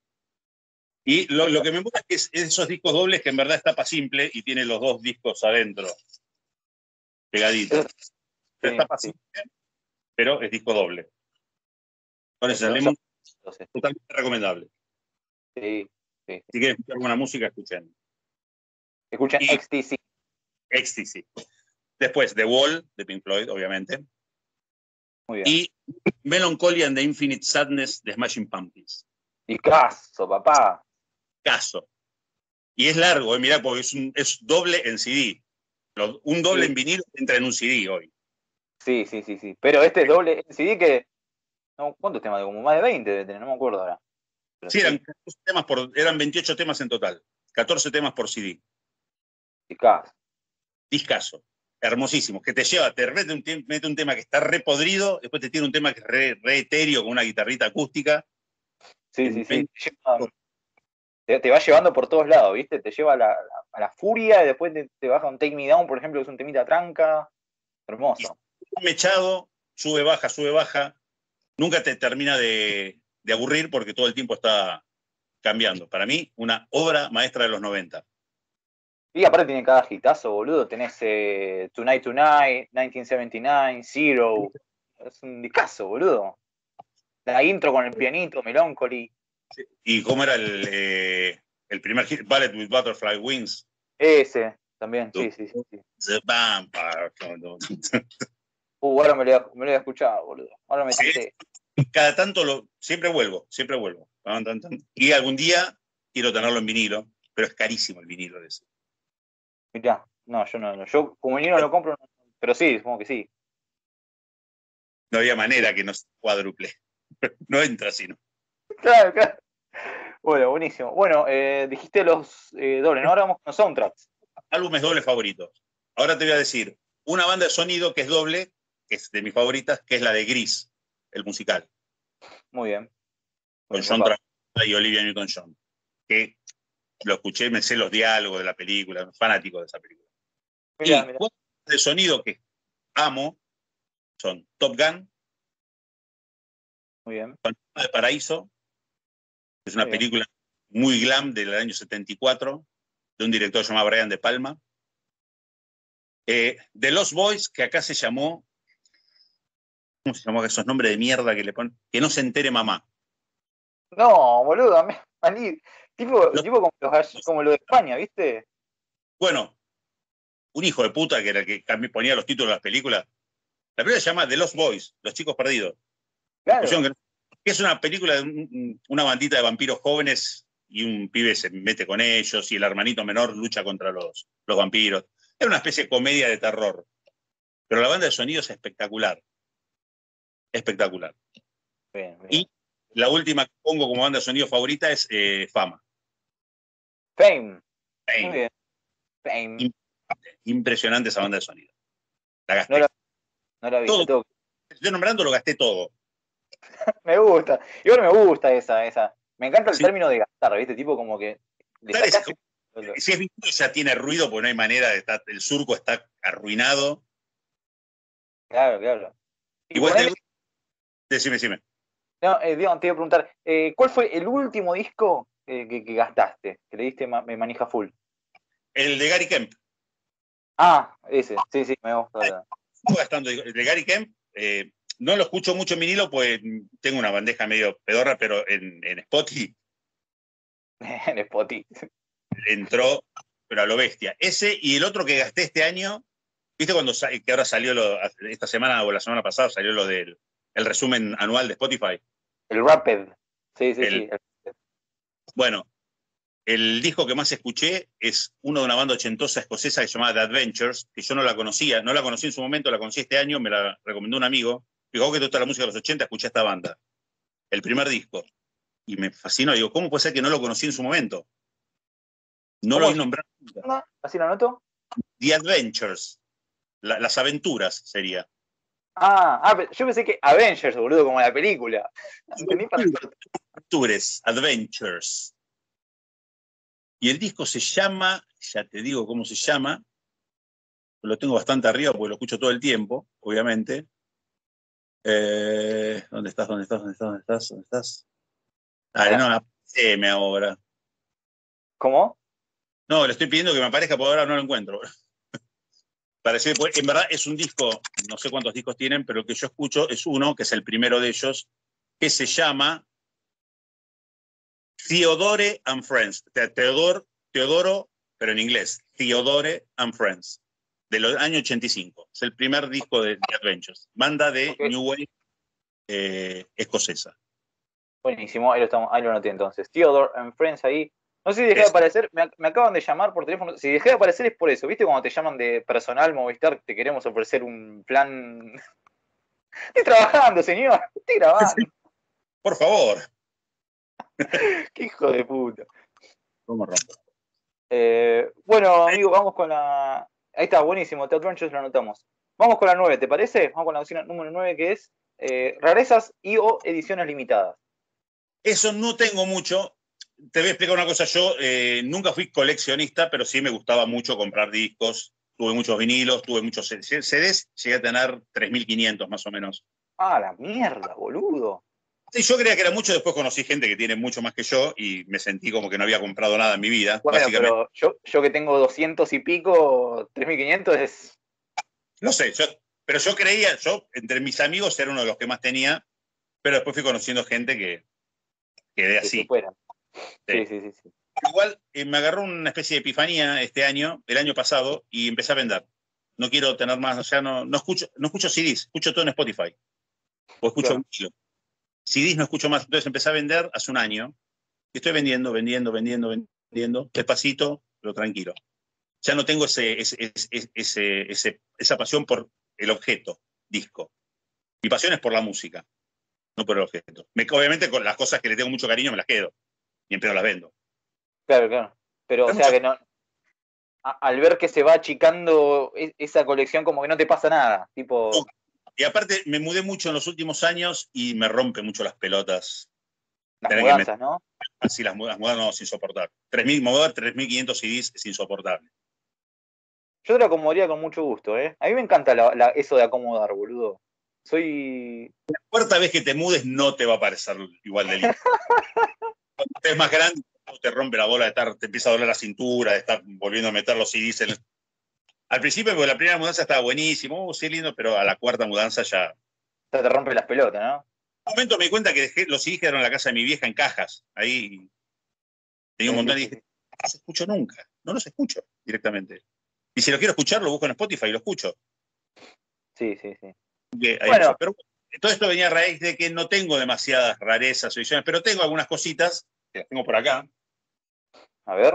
Y lo, lo que me gusta es que es esos discos dobles que en verdad es tapa simple y tiene los dos discos adentro, pegaditos. Sí, es tapa sí. simple, pero es disco doble. Con ese Lemon, totalmente recomendable. Sí, sí. Si quieren escuchar buena música, escuchen. Escuchen X T C. X T C. Después, The Wall, de Pink Floyd, obviamente. Muy bien. Y Melancholy and the Infinite Sadness, de Smashing Pumpkins. Y caso, papá. Caso. Y es largo, eh, mirá, porque es, un, es doble en C D. Lo, un doble sí. en vinilo entra en un C D hoy. Sí, sí, sí, sí. Pero este doble en C D que... No, ¿cuántos temas? Como más de veinte debe tener, no me acuerdo ahora. Sí, eran, catorce temas por, eran veintiocho temas en total. catorce temas por C D. Discazo. Discazo. Hermosísimo. Que te lleva, te mete un, mete un tema que está re podrido, después te tiene un tema que es re, re etéreo con una guitarrita acústica. Sí, sí, sí. Te, te va llevando por todos lados, ¿viste? Te lleva a la, a la furia y después te, te baja un Take Me Down, por ejemplo, que es un temita tranca. Hermoso. Un mechado, sube, baja, sube, baja. Nunca te termina de, de aburrir porque todo el tiempo está cambiando. Para mí, una obra maestra de los noventa. Y aparte tiene cada hitazo, boludo. Tenés eh, Tonight Tonight, nineteen seventy-nine, Zero. Es un discazo, boludo. La intro con el pianito, Melancholy. ¿Y cómo era el, eh, el primer hit? Ballet with Butterfly Wings. Ese, también, sí, sí, sí. sí. The Vampire. Uh, ahora me lo, me lo voy a escuchar, boludo. Ahora me sí. tiré. Cada tanto lo, siempre vuelvo, siempre vuelvo. Y algún día quiero tenerlo en vinilo, pero es carísimo el vinilo de ese. Mirá, no, yo no, no. Yo como vinilo lo compro, pero sí, supongo que sí. No había manera que no se cuádruple. No entra sino. Claro, claro. Bueno, buenísimo. Bueno, eh, dijiste los eh, dobles, ¿no? Ahora vamos con los soundtracks. Álbumes dobles favoritos. Ahora te voy a decir una banda de sonido que es doble, que es de mis favoritas, que es la de Gris, el musical. Muy bien. Con John Travolta y Olivia Newton-John. Que lo escuché, me sé los diálogos de la película, fanático de esa película. Mirá, y mirá. Cuatro de sonido que amo son Top Gun. Muy bien. Fantasma de Paraíso. Es una muy película bien. Muy glam del año setenta y cuatro, de un director llamado Brian De Palma. Eh, The Lost Boys, que acá se llamó, ¿cómo se llamó esos nombres de mierda que le ponen? Que no se entere mamá. No, boludo, a mí, tipo, los, tipo como, los, como lo de España, ¿viste? Bueno, un hijo de puta que era el que ponía los títulos de las películas. La película se llama The Lost Boys, Los Chicos Perdidos. Claro. Que es una película de un, una bandita de vampiros jóvenes y un pibe se mete con ellos y el hermanito menor lucha contra los, los vampiros. Es una especie de comedia de terror. Pero la banda de sonido es espectacular. Espectacular. Bien, bien. Y la última que pongo como banda de sonido favorita es eh, Fama. Fame. Fame. Muy bien. Fame. Impresionante esa banda de sonido. La gasté. No la, no la vi. Todo. Todo. Estoy nombrando, lo gasté todo. Me gusta. Igual me gusta esa, esa. Me encanta el sí. término de gastar, ¿viste? Tipo como que... Es, si es vinilo ya tiene ruido porque no hay manera de estar... El surco está arruinado. Claro, claro. Igual ponele... te... Decime, decime. No, eh, Diego, te iba a preguntar, eh, ¿cuál fue el último disco eh, que, que gastaste? Que le diste ma manija full. El de Gary Kemp. Ah, ese, sí, sí, me gusta. Estoy gastando el de Gary Kemp. Eh, no lo escucho mucho en vinilo, pues tengo una bandeja medio pedorra, pero en, en Spotify. En Spotify. Entró, pero a lo bestia. Ese y el otro que gasté este año, ¿viste cuando que ahora salió lo, esta semana o la semana pasada salió lo del el resumen anual de Spotify? El Rapid. Sí, sí, el, sí. Bueno, el disco que más escuché es uno de una banda ochentosa escocesa que se llamaba The Adventures, que yo no la conocía, no la conocí en su momento, la conocí este año, me la recomendó un amigo. Dijo, oh, que te gusta la música de los ochenta, escuché esta banda. El primer disco. Y me fascinó. Digo, ¿cómo puede ser que no lo conocí en su momento? No lo oí nombrar nunca. ¿No? ¿Así lo anoto? The Adventures. La, las aventuras sería. Ah, ah, yo pensé que Avengers, boludo, como la película. Entendí para Adventures, Adventures. Y el disco se llama, ya te digo cómo se llama, lo tengo bastante arriba porque lo escucho todo el tiempo, obviamente. Eh, ¿Dónde estás? ¿Dónde estás? ¿Dónde estás? ¿Dónde estás? ¿Dónde estás? Dale, no, apareceme ahora. ¿Cómo? No, le estoy pidiendo que me aparezca, por ahora no lo encuentro. Parece, en verdad es un disco, no sé cuántos discos tienen, pero el que yo escucho es uno, que es el primero de ellos, que se llama Theodore and Friends. Teodoro, Teodoro, pero en inglés. Theodore and Friends. Del año ochenta y cinco. Es el primer disco de The Adventures. Banda de Okay. New Wave eh, escocesa. Buenísimo, ahí lo, estamos, ahí lo noté entonces. Theodore and Friends ahí. No sé si dejé es. de aparecer, me, me acaban de llamar por teléfono. Si dejé de aparecer es por eso. ¿Viste cuando te llaman de personal Movistar? Te queremos ofrecer un plan. Estoy trabajando, señor. Estoy grabando. Por favor. Qué hijo de puta. ¿Cómo rompo? Eh, bueno, amigo, vamos con la. Ahí está, buenísimo. The Adventures lo anotamos. Vamos con la nueve, ¿te parece? Vamos con la opción número nueve, que es eh, rarezas y o ediciones limitadas. Eso no tengo mucho. Te voy a explicar una cosa. Yo eh, nunca fui coleccionista, pero sí me gustaba mucho comprar discos. Tuve muchos vinilos, tuve muchos C Ds. Llegué a tener tres mil quinientos más o menos. Ah, la mierda, boludo. Sí, yo creía que era mucho. Después conocí gente que tiene mucho más que yo y me sentí como que no había comprado nada en mi vida. Bueno, básicamente. pero yo, yo que tengo doscientos y pico, tres mil quinientos es... No sé, yo, pero yo creía, yo entre mis amigos era uno de los que más tenía, pero después fui conociendo gente que quedé así. Sí, sí, sí, sí. Igual eh, me agarró una especie de epifanía este año, el año pasado, y empecé a vender. No quiero tener más, o sea, no, no escucho, no escucho C Ds, escucho todo en Spotify. O escucho Claro. un kilo. C Ds no escucho más. Entonces empecé a vender hace un año. Y estoy vendiendo, vendiendo, vendiendo, vendiendo, despacito, pero tranquilo. Ya no tengo ese, ese, ese, ese, ese, esa pasión por el objeto, disco. Mi pasión es por la música, no por el objeto. Me, obviamente con las cosas que le tengo mucho cariño me las quedo. Y en pedo las vendo. Claro, claro. Pero, Hay o sea, muchas... que no... A, al ver que se va achicando esa colección, como que no te pasa nada. Tipo... No. Y aparte, me mudé mucho en los últimos años y me rompe mucho las pelotas. Las Tener mudanzas, que ¿no? Así las mudas, mudas no, es insoportable. tres mil, mover tres mil quinientos C Ds es insoportable. Yo te lo acomodaría con mucho gusto, ¿eh? A mí me encanta la, la, eso de acomodar, boludo. Soy... La cuarta vez que te mudes no te va a parecer igual de lindo. Cuando estés más grande, te rompe la bola de estar, te empieza a doler la cintura, de estar volviendo a meter los C Ds en el... Al principio, porque la primera mudanza estaba buenísimo, oh, sí, lindo, pero a la cuarta mudanza ya... Ya te rompe las pelotas, ¿no? En un momento me di cuenta que dejé, los C Ds quedaron en la casa de mi vieja en cajas. Ahí tenía un montón Sí, y sí, dije, no los escucho nunca, no los escucho directamente. Y si lo quiero escuchar, lo busco en Spotify y lo escucho. sí, sí, sí. Que hay Bueno. pero todo esto venía a raíz de que no tengo demasiadas rarezas o ediciones, pero tengo algunas cositas que las tengo por acá. A ver.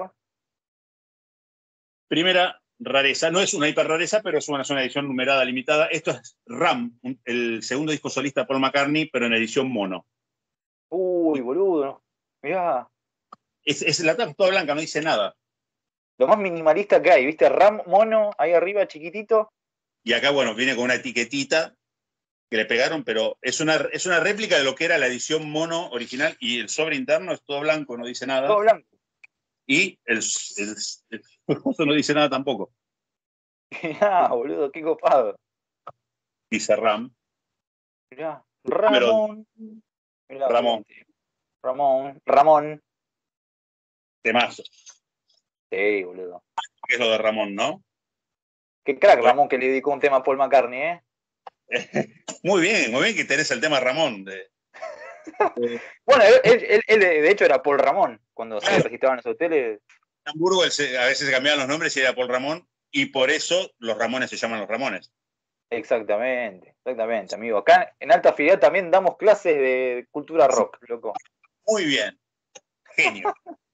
Primera rareza, no es una hiper rareza, pero es una, es una edición numerada limitada. Esto es Ram, el segundo disco solista de Paul McCartney, pero en edición mono. Uy, boludo. Mirá. Es, es la tapa toda blanca, no dice nada. Lo más minimalista que hay, ¿viste? Ram mono, ahí arriba, chiquitito. Y acá, bueno, viene con una etiquetita que le pegaron, pero es una, es una réplica de lo que era la edición mono original y el sobre interno es todo blanco, no dice nada. Todo blanco. Y el, el, el, el no dice nada tampoco. Mirá, boludo, qué copado. Dice Ram. Mirá, Ramón. Mirá, Ramón. Ramón. Ramón. Temazo. Sí, boludo. ¿Qué es lo de Ramón, no? Qué crack Ramón que le dedicó un tema a Paul McCartney, ¿eh? Muy bien, muy bien que tenés el tema Ramón. De... Bueno, él, él, él, de hecho era Paul Ramón, cuando claro. se registraban en los hoteles. En Hamburgo a veces se cambiaban los nombres y era Paul Ramón, y por eso los Ramones se llaman los Ramones. Exactamente, exactamente, amigo. Acá en Alta Fidelidad también damos clases de cultura rock, loco. Muy bien, genio.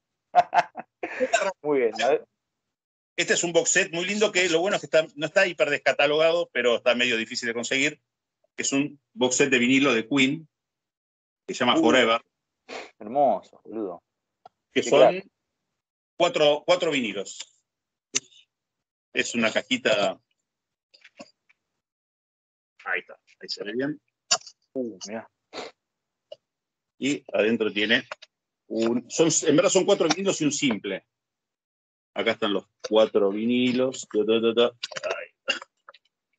Muy bien, a ver. Este es un box set muy lindo que lo bueno es que está, no está hiper descatalogado, pero está medio difícil de conseguir. Es un box set de vinilo de Queen, que se llama uh, Forever. Hermoso, boludo. Que Qué son claro. cuatro, cuatro vinilos. Es una cajita. Ahí está, ahí se ve bien. Uh, mirá. Y adentro tiene un. Son, en verdad son cuatro vinilos y un simple. Acá están los cuatro vinilos. Da, da, da, da.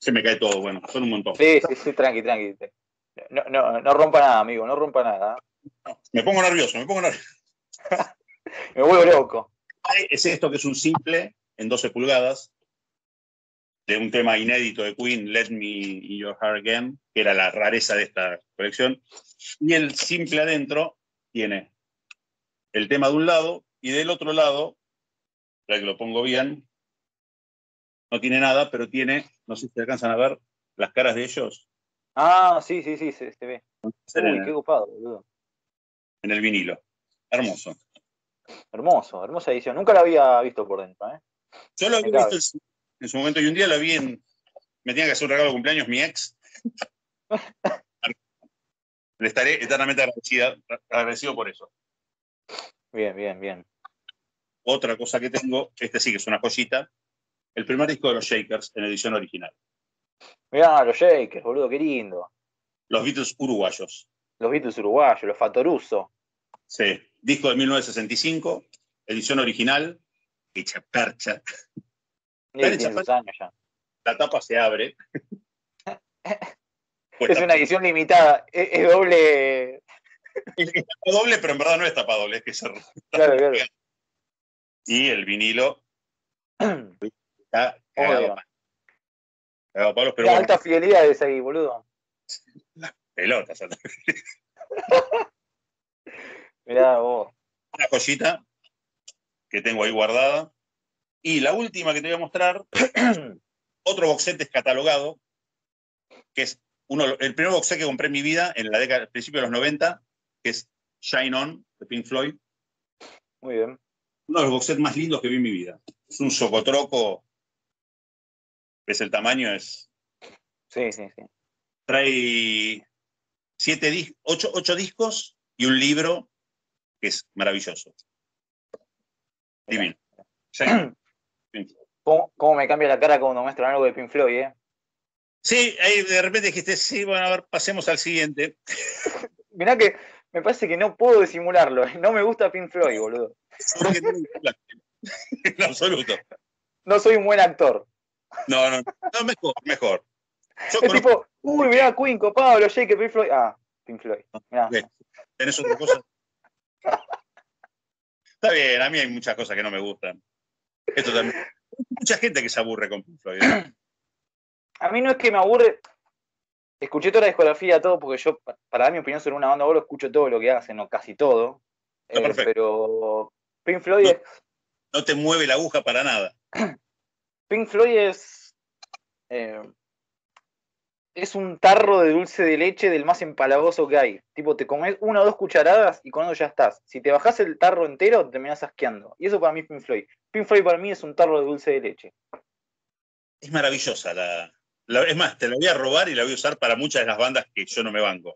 Se me cae todo, bueno, son un montón. Sí, sí, sí, tranqui, tranqui. No, no, no rompa nada, amigo, no rompa nada. No, me pongo nervioso, me pongo nervioso. Me vuelvo loco. Es esto que es un simple en doce pulgadas de un tema inédito de Queen, Let Me In Your Heart Again, que era la rareza de esta colección. Y el simple adentro tiene el tema de un lado y del otro lado, para que lo pongo bien, no tiene nada, pero tiene, no sé si alcanzan a ver, las caras de ellos. Ah, sí, sí, sí, se, se ve. En Uy, el, qué ocupado, boludo. en el vinilo. Hermoso. Hermoso, hermosa edición. Nunca la había visto por dentro, ¿eh? Yo lo Me había visto cabe. en, en su momento y un día la vi en. Me tenía que hacer un regalo de cumpleaños mi ex. Le estaré eternamente agradecida, agradecido por eso. Bien, bien, bien. Otra cosa que tengo, este sí que es una joyita, el primer disco de los Shakers en edición original. Mirá, los Shakers, boludo, qué lindo. Los Beatles uruguayos. Los Beatles uruguayos, los Fatoruso. Sí, disco de mil novecientos sesenta y cinco, edición original, hecha percha. Sí, Hecha tiene sus percha. años ya. La tapa se abre. Es una edición limitada, es, es doble. Es, es tapa doble, pero en verdad no es tapa doble, es que se Claro, claro. Y el vinilo está cagado a Obvio. palos. Cagado a palos, pero Mirá, bueno, alta fidelidad esa ahí, boludo. las pelotas. Mirá vos. Una joyita que tengo ahí guardada. Y la última que te voy a mostrar, otro box set descatalogado, que es uno, el primer box set que compré en mi vida, en la década, al principio de los noventa, que es Shine On, de Pink Floyd. Muy bien. Uno de los box sets más lindos que vi en mi vida. Es un socotroco, ves el tamaño, es. Sí, sí, sí. Trae siete dis ocho, ocho discos y un libro que es maravilloso. Divino. Shine On. ¿Cómo, cómo me cambia la cara cuando muestran algo de Pink Floyd, eh? Sí, ahí de repente dijiste, sí, bueno, a ver, pasemos al siguiente. Mirá que me parece que no puedo disimularlo. No me gusta Pink Floyd, boludo. En absoluto. No soy un buen actor. No, no, no, mejor, mejor. Yo Es conozco. tipo, uy, mirá, Queen, copado, los Shakers, Pink Floyd. Ah, Pink Floyd. Mirá. ¿Tenés otra cosa? Está bien, a mí hay muchas cosas que no me gustan. Esto también. Hay mucha gente que se aburre con Pink Floyd. ¿eh? A mí no es que me aburre. Escuché toda la discografía, todo, porque yo, para dar mi opinión sobre una banda, ahora escucho todo lo que hacen, o casi todo. Está Eh, perfecto. pero Pink Floyd No, es. no te mueve la aguja para nada. Pink Floyd es. Eh, es un tarro de dulce de leche del más empalagoso que hay. Tipo, te comes una o dos cucharadas y con eso ya estás. Si te bajás el tarro entero, te terminás asqueando. Y eso para mí es Pink Floyd. Pink Floyd para mí es un tarro de dulce de leche. Es maravillosa la, la. Es más, te la voy a robar y la voy a usar para muchas de las bandas que yo no me banco.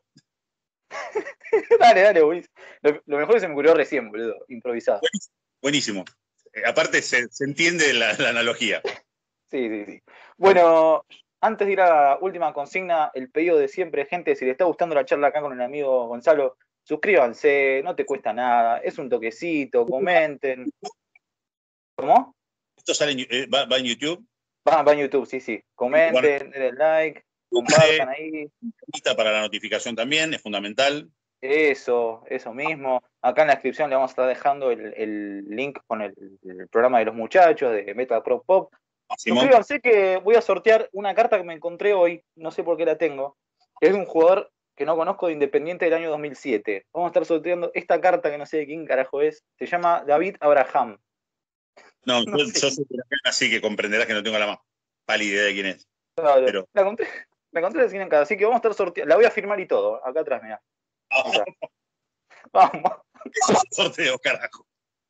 Dale, dale, Luis. Lo, lo mejor que se me ocurrió recién, boludo. Improvisado. Buenísimo. Buenísimo. Eh, aparte, se, se entiende la, la analogía. Sí, sí, sí. Bueno, antes de ir a la última consigna, el pedido de siempre, gente, si les está gustando la charla acá con el amigo Gonzalo, suscríbanse, no te cuesta nada, es un toquecito, comenten. ¿Cómo? Esto sale en, eh, va, va en YouTube. Va, va en YouTube, sí, sí. Bueno, Comenten, denle like, compartan ahí. para la notificación también, es fundamental. Eso, eso mismo. Acá en la descripción le vamos a estar dejando el, el link con el, el programa de los muchachos de Metal Pro Pop. Simón. Suscríbanse que voy a sortear una carta que me encontré hoy, no sé por qué la tengo. Es de un jugador que no conozco de Independiente del año dos mil siete. Vamos a estar sorteando esta carta que no sé de quién carajo es. Se llama David Abraham. No, No yo, sé. yo soy de la cana, así que comprenderás que no tengo la más pálida idea de quién es. Claro, Pero. la encontré, la encontré recién en casa, así que vamos a estar sorteando. La voy a firmar y todo, acá atrás, mirá. Ah, Vamos. sorteo, carajo.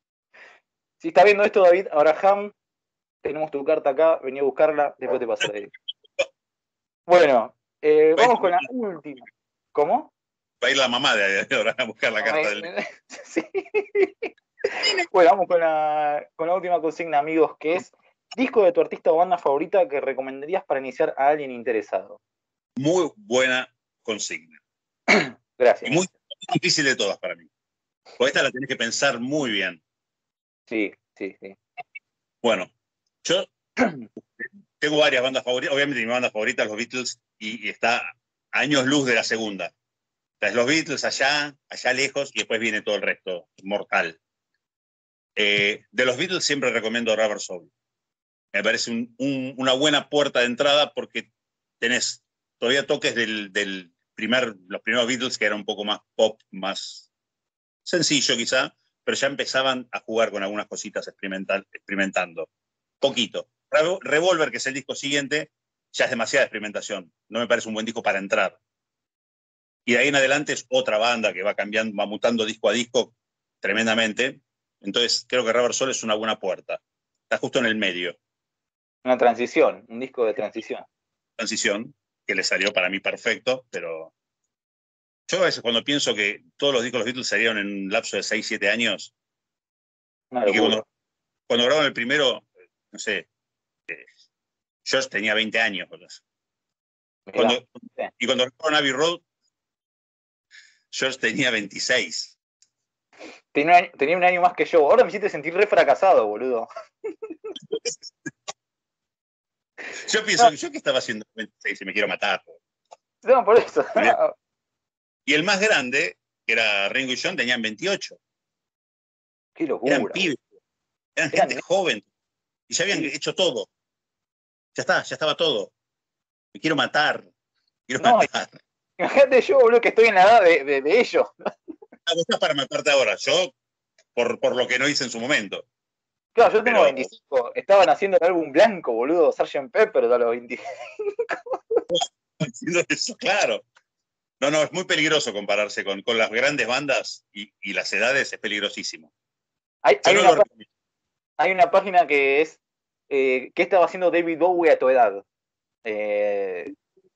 Si está viendo esto, David Abraham, tenemos tu carta acá, vení a buscarla, después te paso la dirección. Bueno, eh, vamos con la última. ¿Cómo? Va a ir la mamá de ahora a buscar la carta del. Sí. Bueno, vamos con la, con la última consigna, amigos, que es disco de tu artista o banda favorita que recomendarías para iniciar a alguien interesado. Muy buena consigna. Gracias. Y muy difícil de todas para mí. Porque esta la tenés que pensar muy bien. Sí, sí, sí. Bueno, yo tengo varias bandas favoritas. Obviamente mi banda favorita es los Beatles y, y está a años luz de la segunda. O sea, es los Beatles allá, allá lejos, y después viene todo el resto, mortal. Eh, de los Beatles siempre recomiendo Rubber Soul. Me parece un, un, una buena puerta de entrada porque tenés todavía toques del, del primer, los primeros Beatles, que era un poco más pop, más sencillo quizá, pero ya empezaban a jugar con algunas cositas experimental, experimentando. Poquito. Revolver, que es el disco siguiente, ya es demasiada experimentación. No me parece un buen disco para entrar. Y de ahí en adelante es otra banda que va cambiando, va mutando disco a disco tremendamente. Entonces creo que Rubber Soul es una buena puerta. Está justo en el medio. Una transición, un disco de transición. Transición, que le salió para mí perfecto, pero yo a veces cuando pienso que todos los discos de los Beatles salieron en un lapso de seis, siete años, Una y que locura. cuando, cuando grabaron el primero, no sé, eh, yo tenía veinte años. Cuando, sí. Y cuando grabaron Abbey Road, George tenía veintiséis. Tenía, tenía un año más que yo. Ahora me hiciste sentir re fracasado, boludo. Yo pienso, no. ¿Yo qué estaba haciendo veintiséis? Si me quiero matar. No, por eso. Y el más grande, que era Ringo y John, tenían veintiocho. Qué locura. Eran pibes. Eran, Eran gente joven. Y ya habían sí. hecho todo. Ya está, ya estaba todo. Me quiero matar. Me quiero no, matar. Imagínate yo, boludo, que estoy en la edad de, de, de ellos. Ah, vos estás para matarte ahora. Yo, por, por lo que no hice en su momento. Claro, yo tengo Pero... veinticinco. Estaban haciendo el álbum blanco, boludo, sergeant Pepper a los veinticinco. Haciendo eso, claro. No, no, es muy peligroso compararse con, con las grandes bandas y, y las edades, es peligrosísimo. Hay, hay, no una, hay una página que es eh, ¿qué estaba haciendo David Bowie a tu edad? Eh,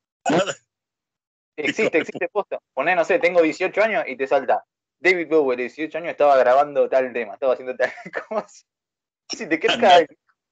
existe, existe posta. Poné, no sé, tengo dieciocho años y te salta. David Bowie, de dieciocho años, estaba grabando tal tema, estaba haciendo tal cosa. Si te quedas cada...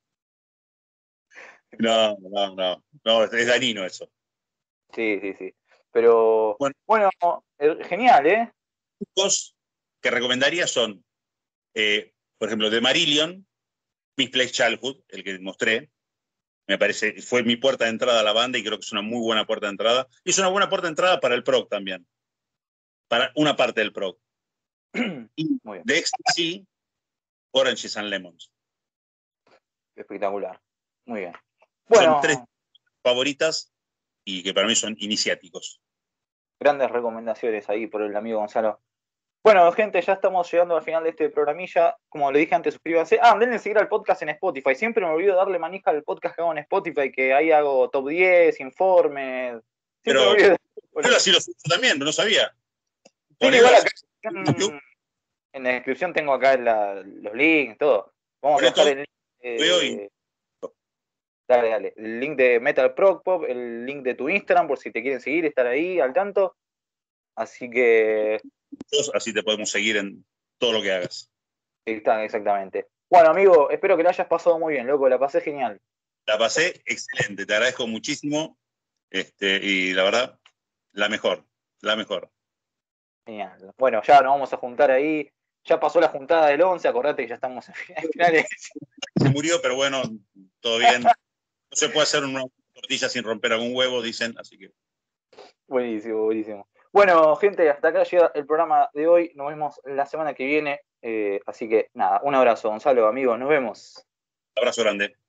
No, no, no, no, es dañino eso. Sí, sí, sí. Pero, bueno, bueno genial, ¿eh? Dos que recomendaría son, eh, por ejemplo, de Marillion, Misplaced Childhood, el que mostré. Me parece, fue mi puerta de entrada a la banda y creo que es una muy buena puerta de entrada. Y es una buena puerta de entrada para el prog también. Para una parte del prog. Y muy bien. De Ecstasy, Oranges and Lemons. Espectacular. Muy bien. Bueno, son tres favoritas y que para mí son iniciáticos. Grandes recomendaciones ahí por el amigo Gonzalo. Bueno, gente, ya estamos llegando al final de este programilla. Como le dije antes, suscríbanse. Ah, denle seguir al podcast en Spotify. Siempre me olvido darle manija al podcast que hago en Spotify, que ahí hago top diez, informes. Siempre Pero, me olvido. Pero así lo hice también, no sabía. Sí, igual acá, en, en la descripción tengo acá la, los links, todo. Vamos a dejar el link. Eh, dale, dale. El link de Metal Prog Pop, el link de tu Instagram, por si te quieren seguir, estar ahí al tanto. Así que... Así te podemos seguir en todo lo que hagas. Exactamente. Bueno, amigo, espero que la hayas pasado muy bien, loco. La pasé genial. La pasé excelente. Te agradezco muchísimo. Este, y la verdad, la mejor. La mejor. Genial. Bueno, ya nos vamos a juntar ahí. Ya pasó la juntada del once. Acordate que ya estamos en finales. Se murió, pero bueno, todo bien. No se puede hacer una tortilla sin romper algún huevo, dicen. Así que... Buenísimo, buenísimo. Bueno, gente, hasta acá llega el programa de hoy. Nos vemos la semana que viene. Eh, así que nada, un abrazo, Gonzalo, amigo. Nos vemos. Abrazo grande.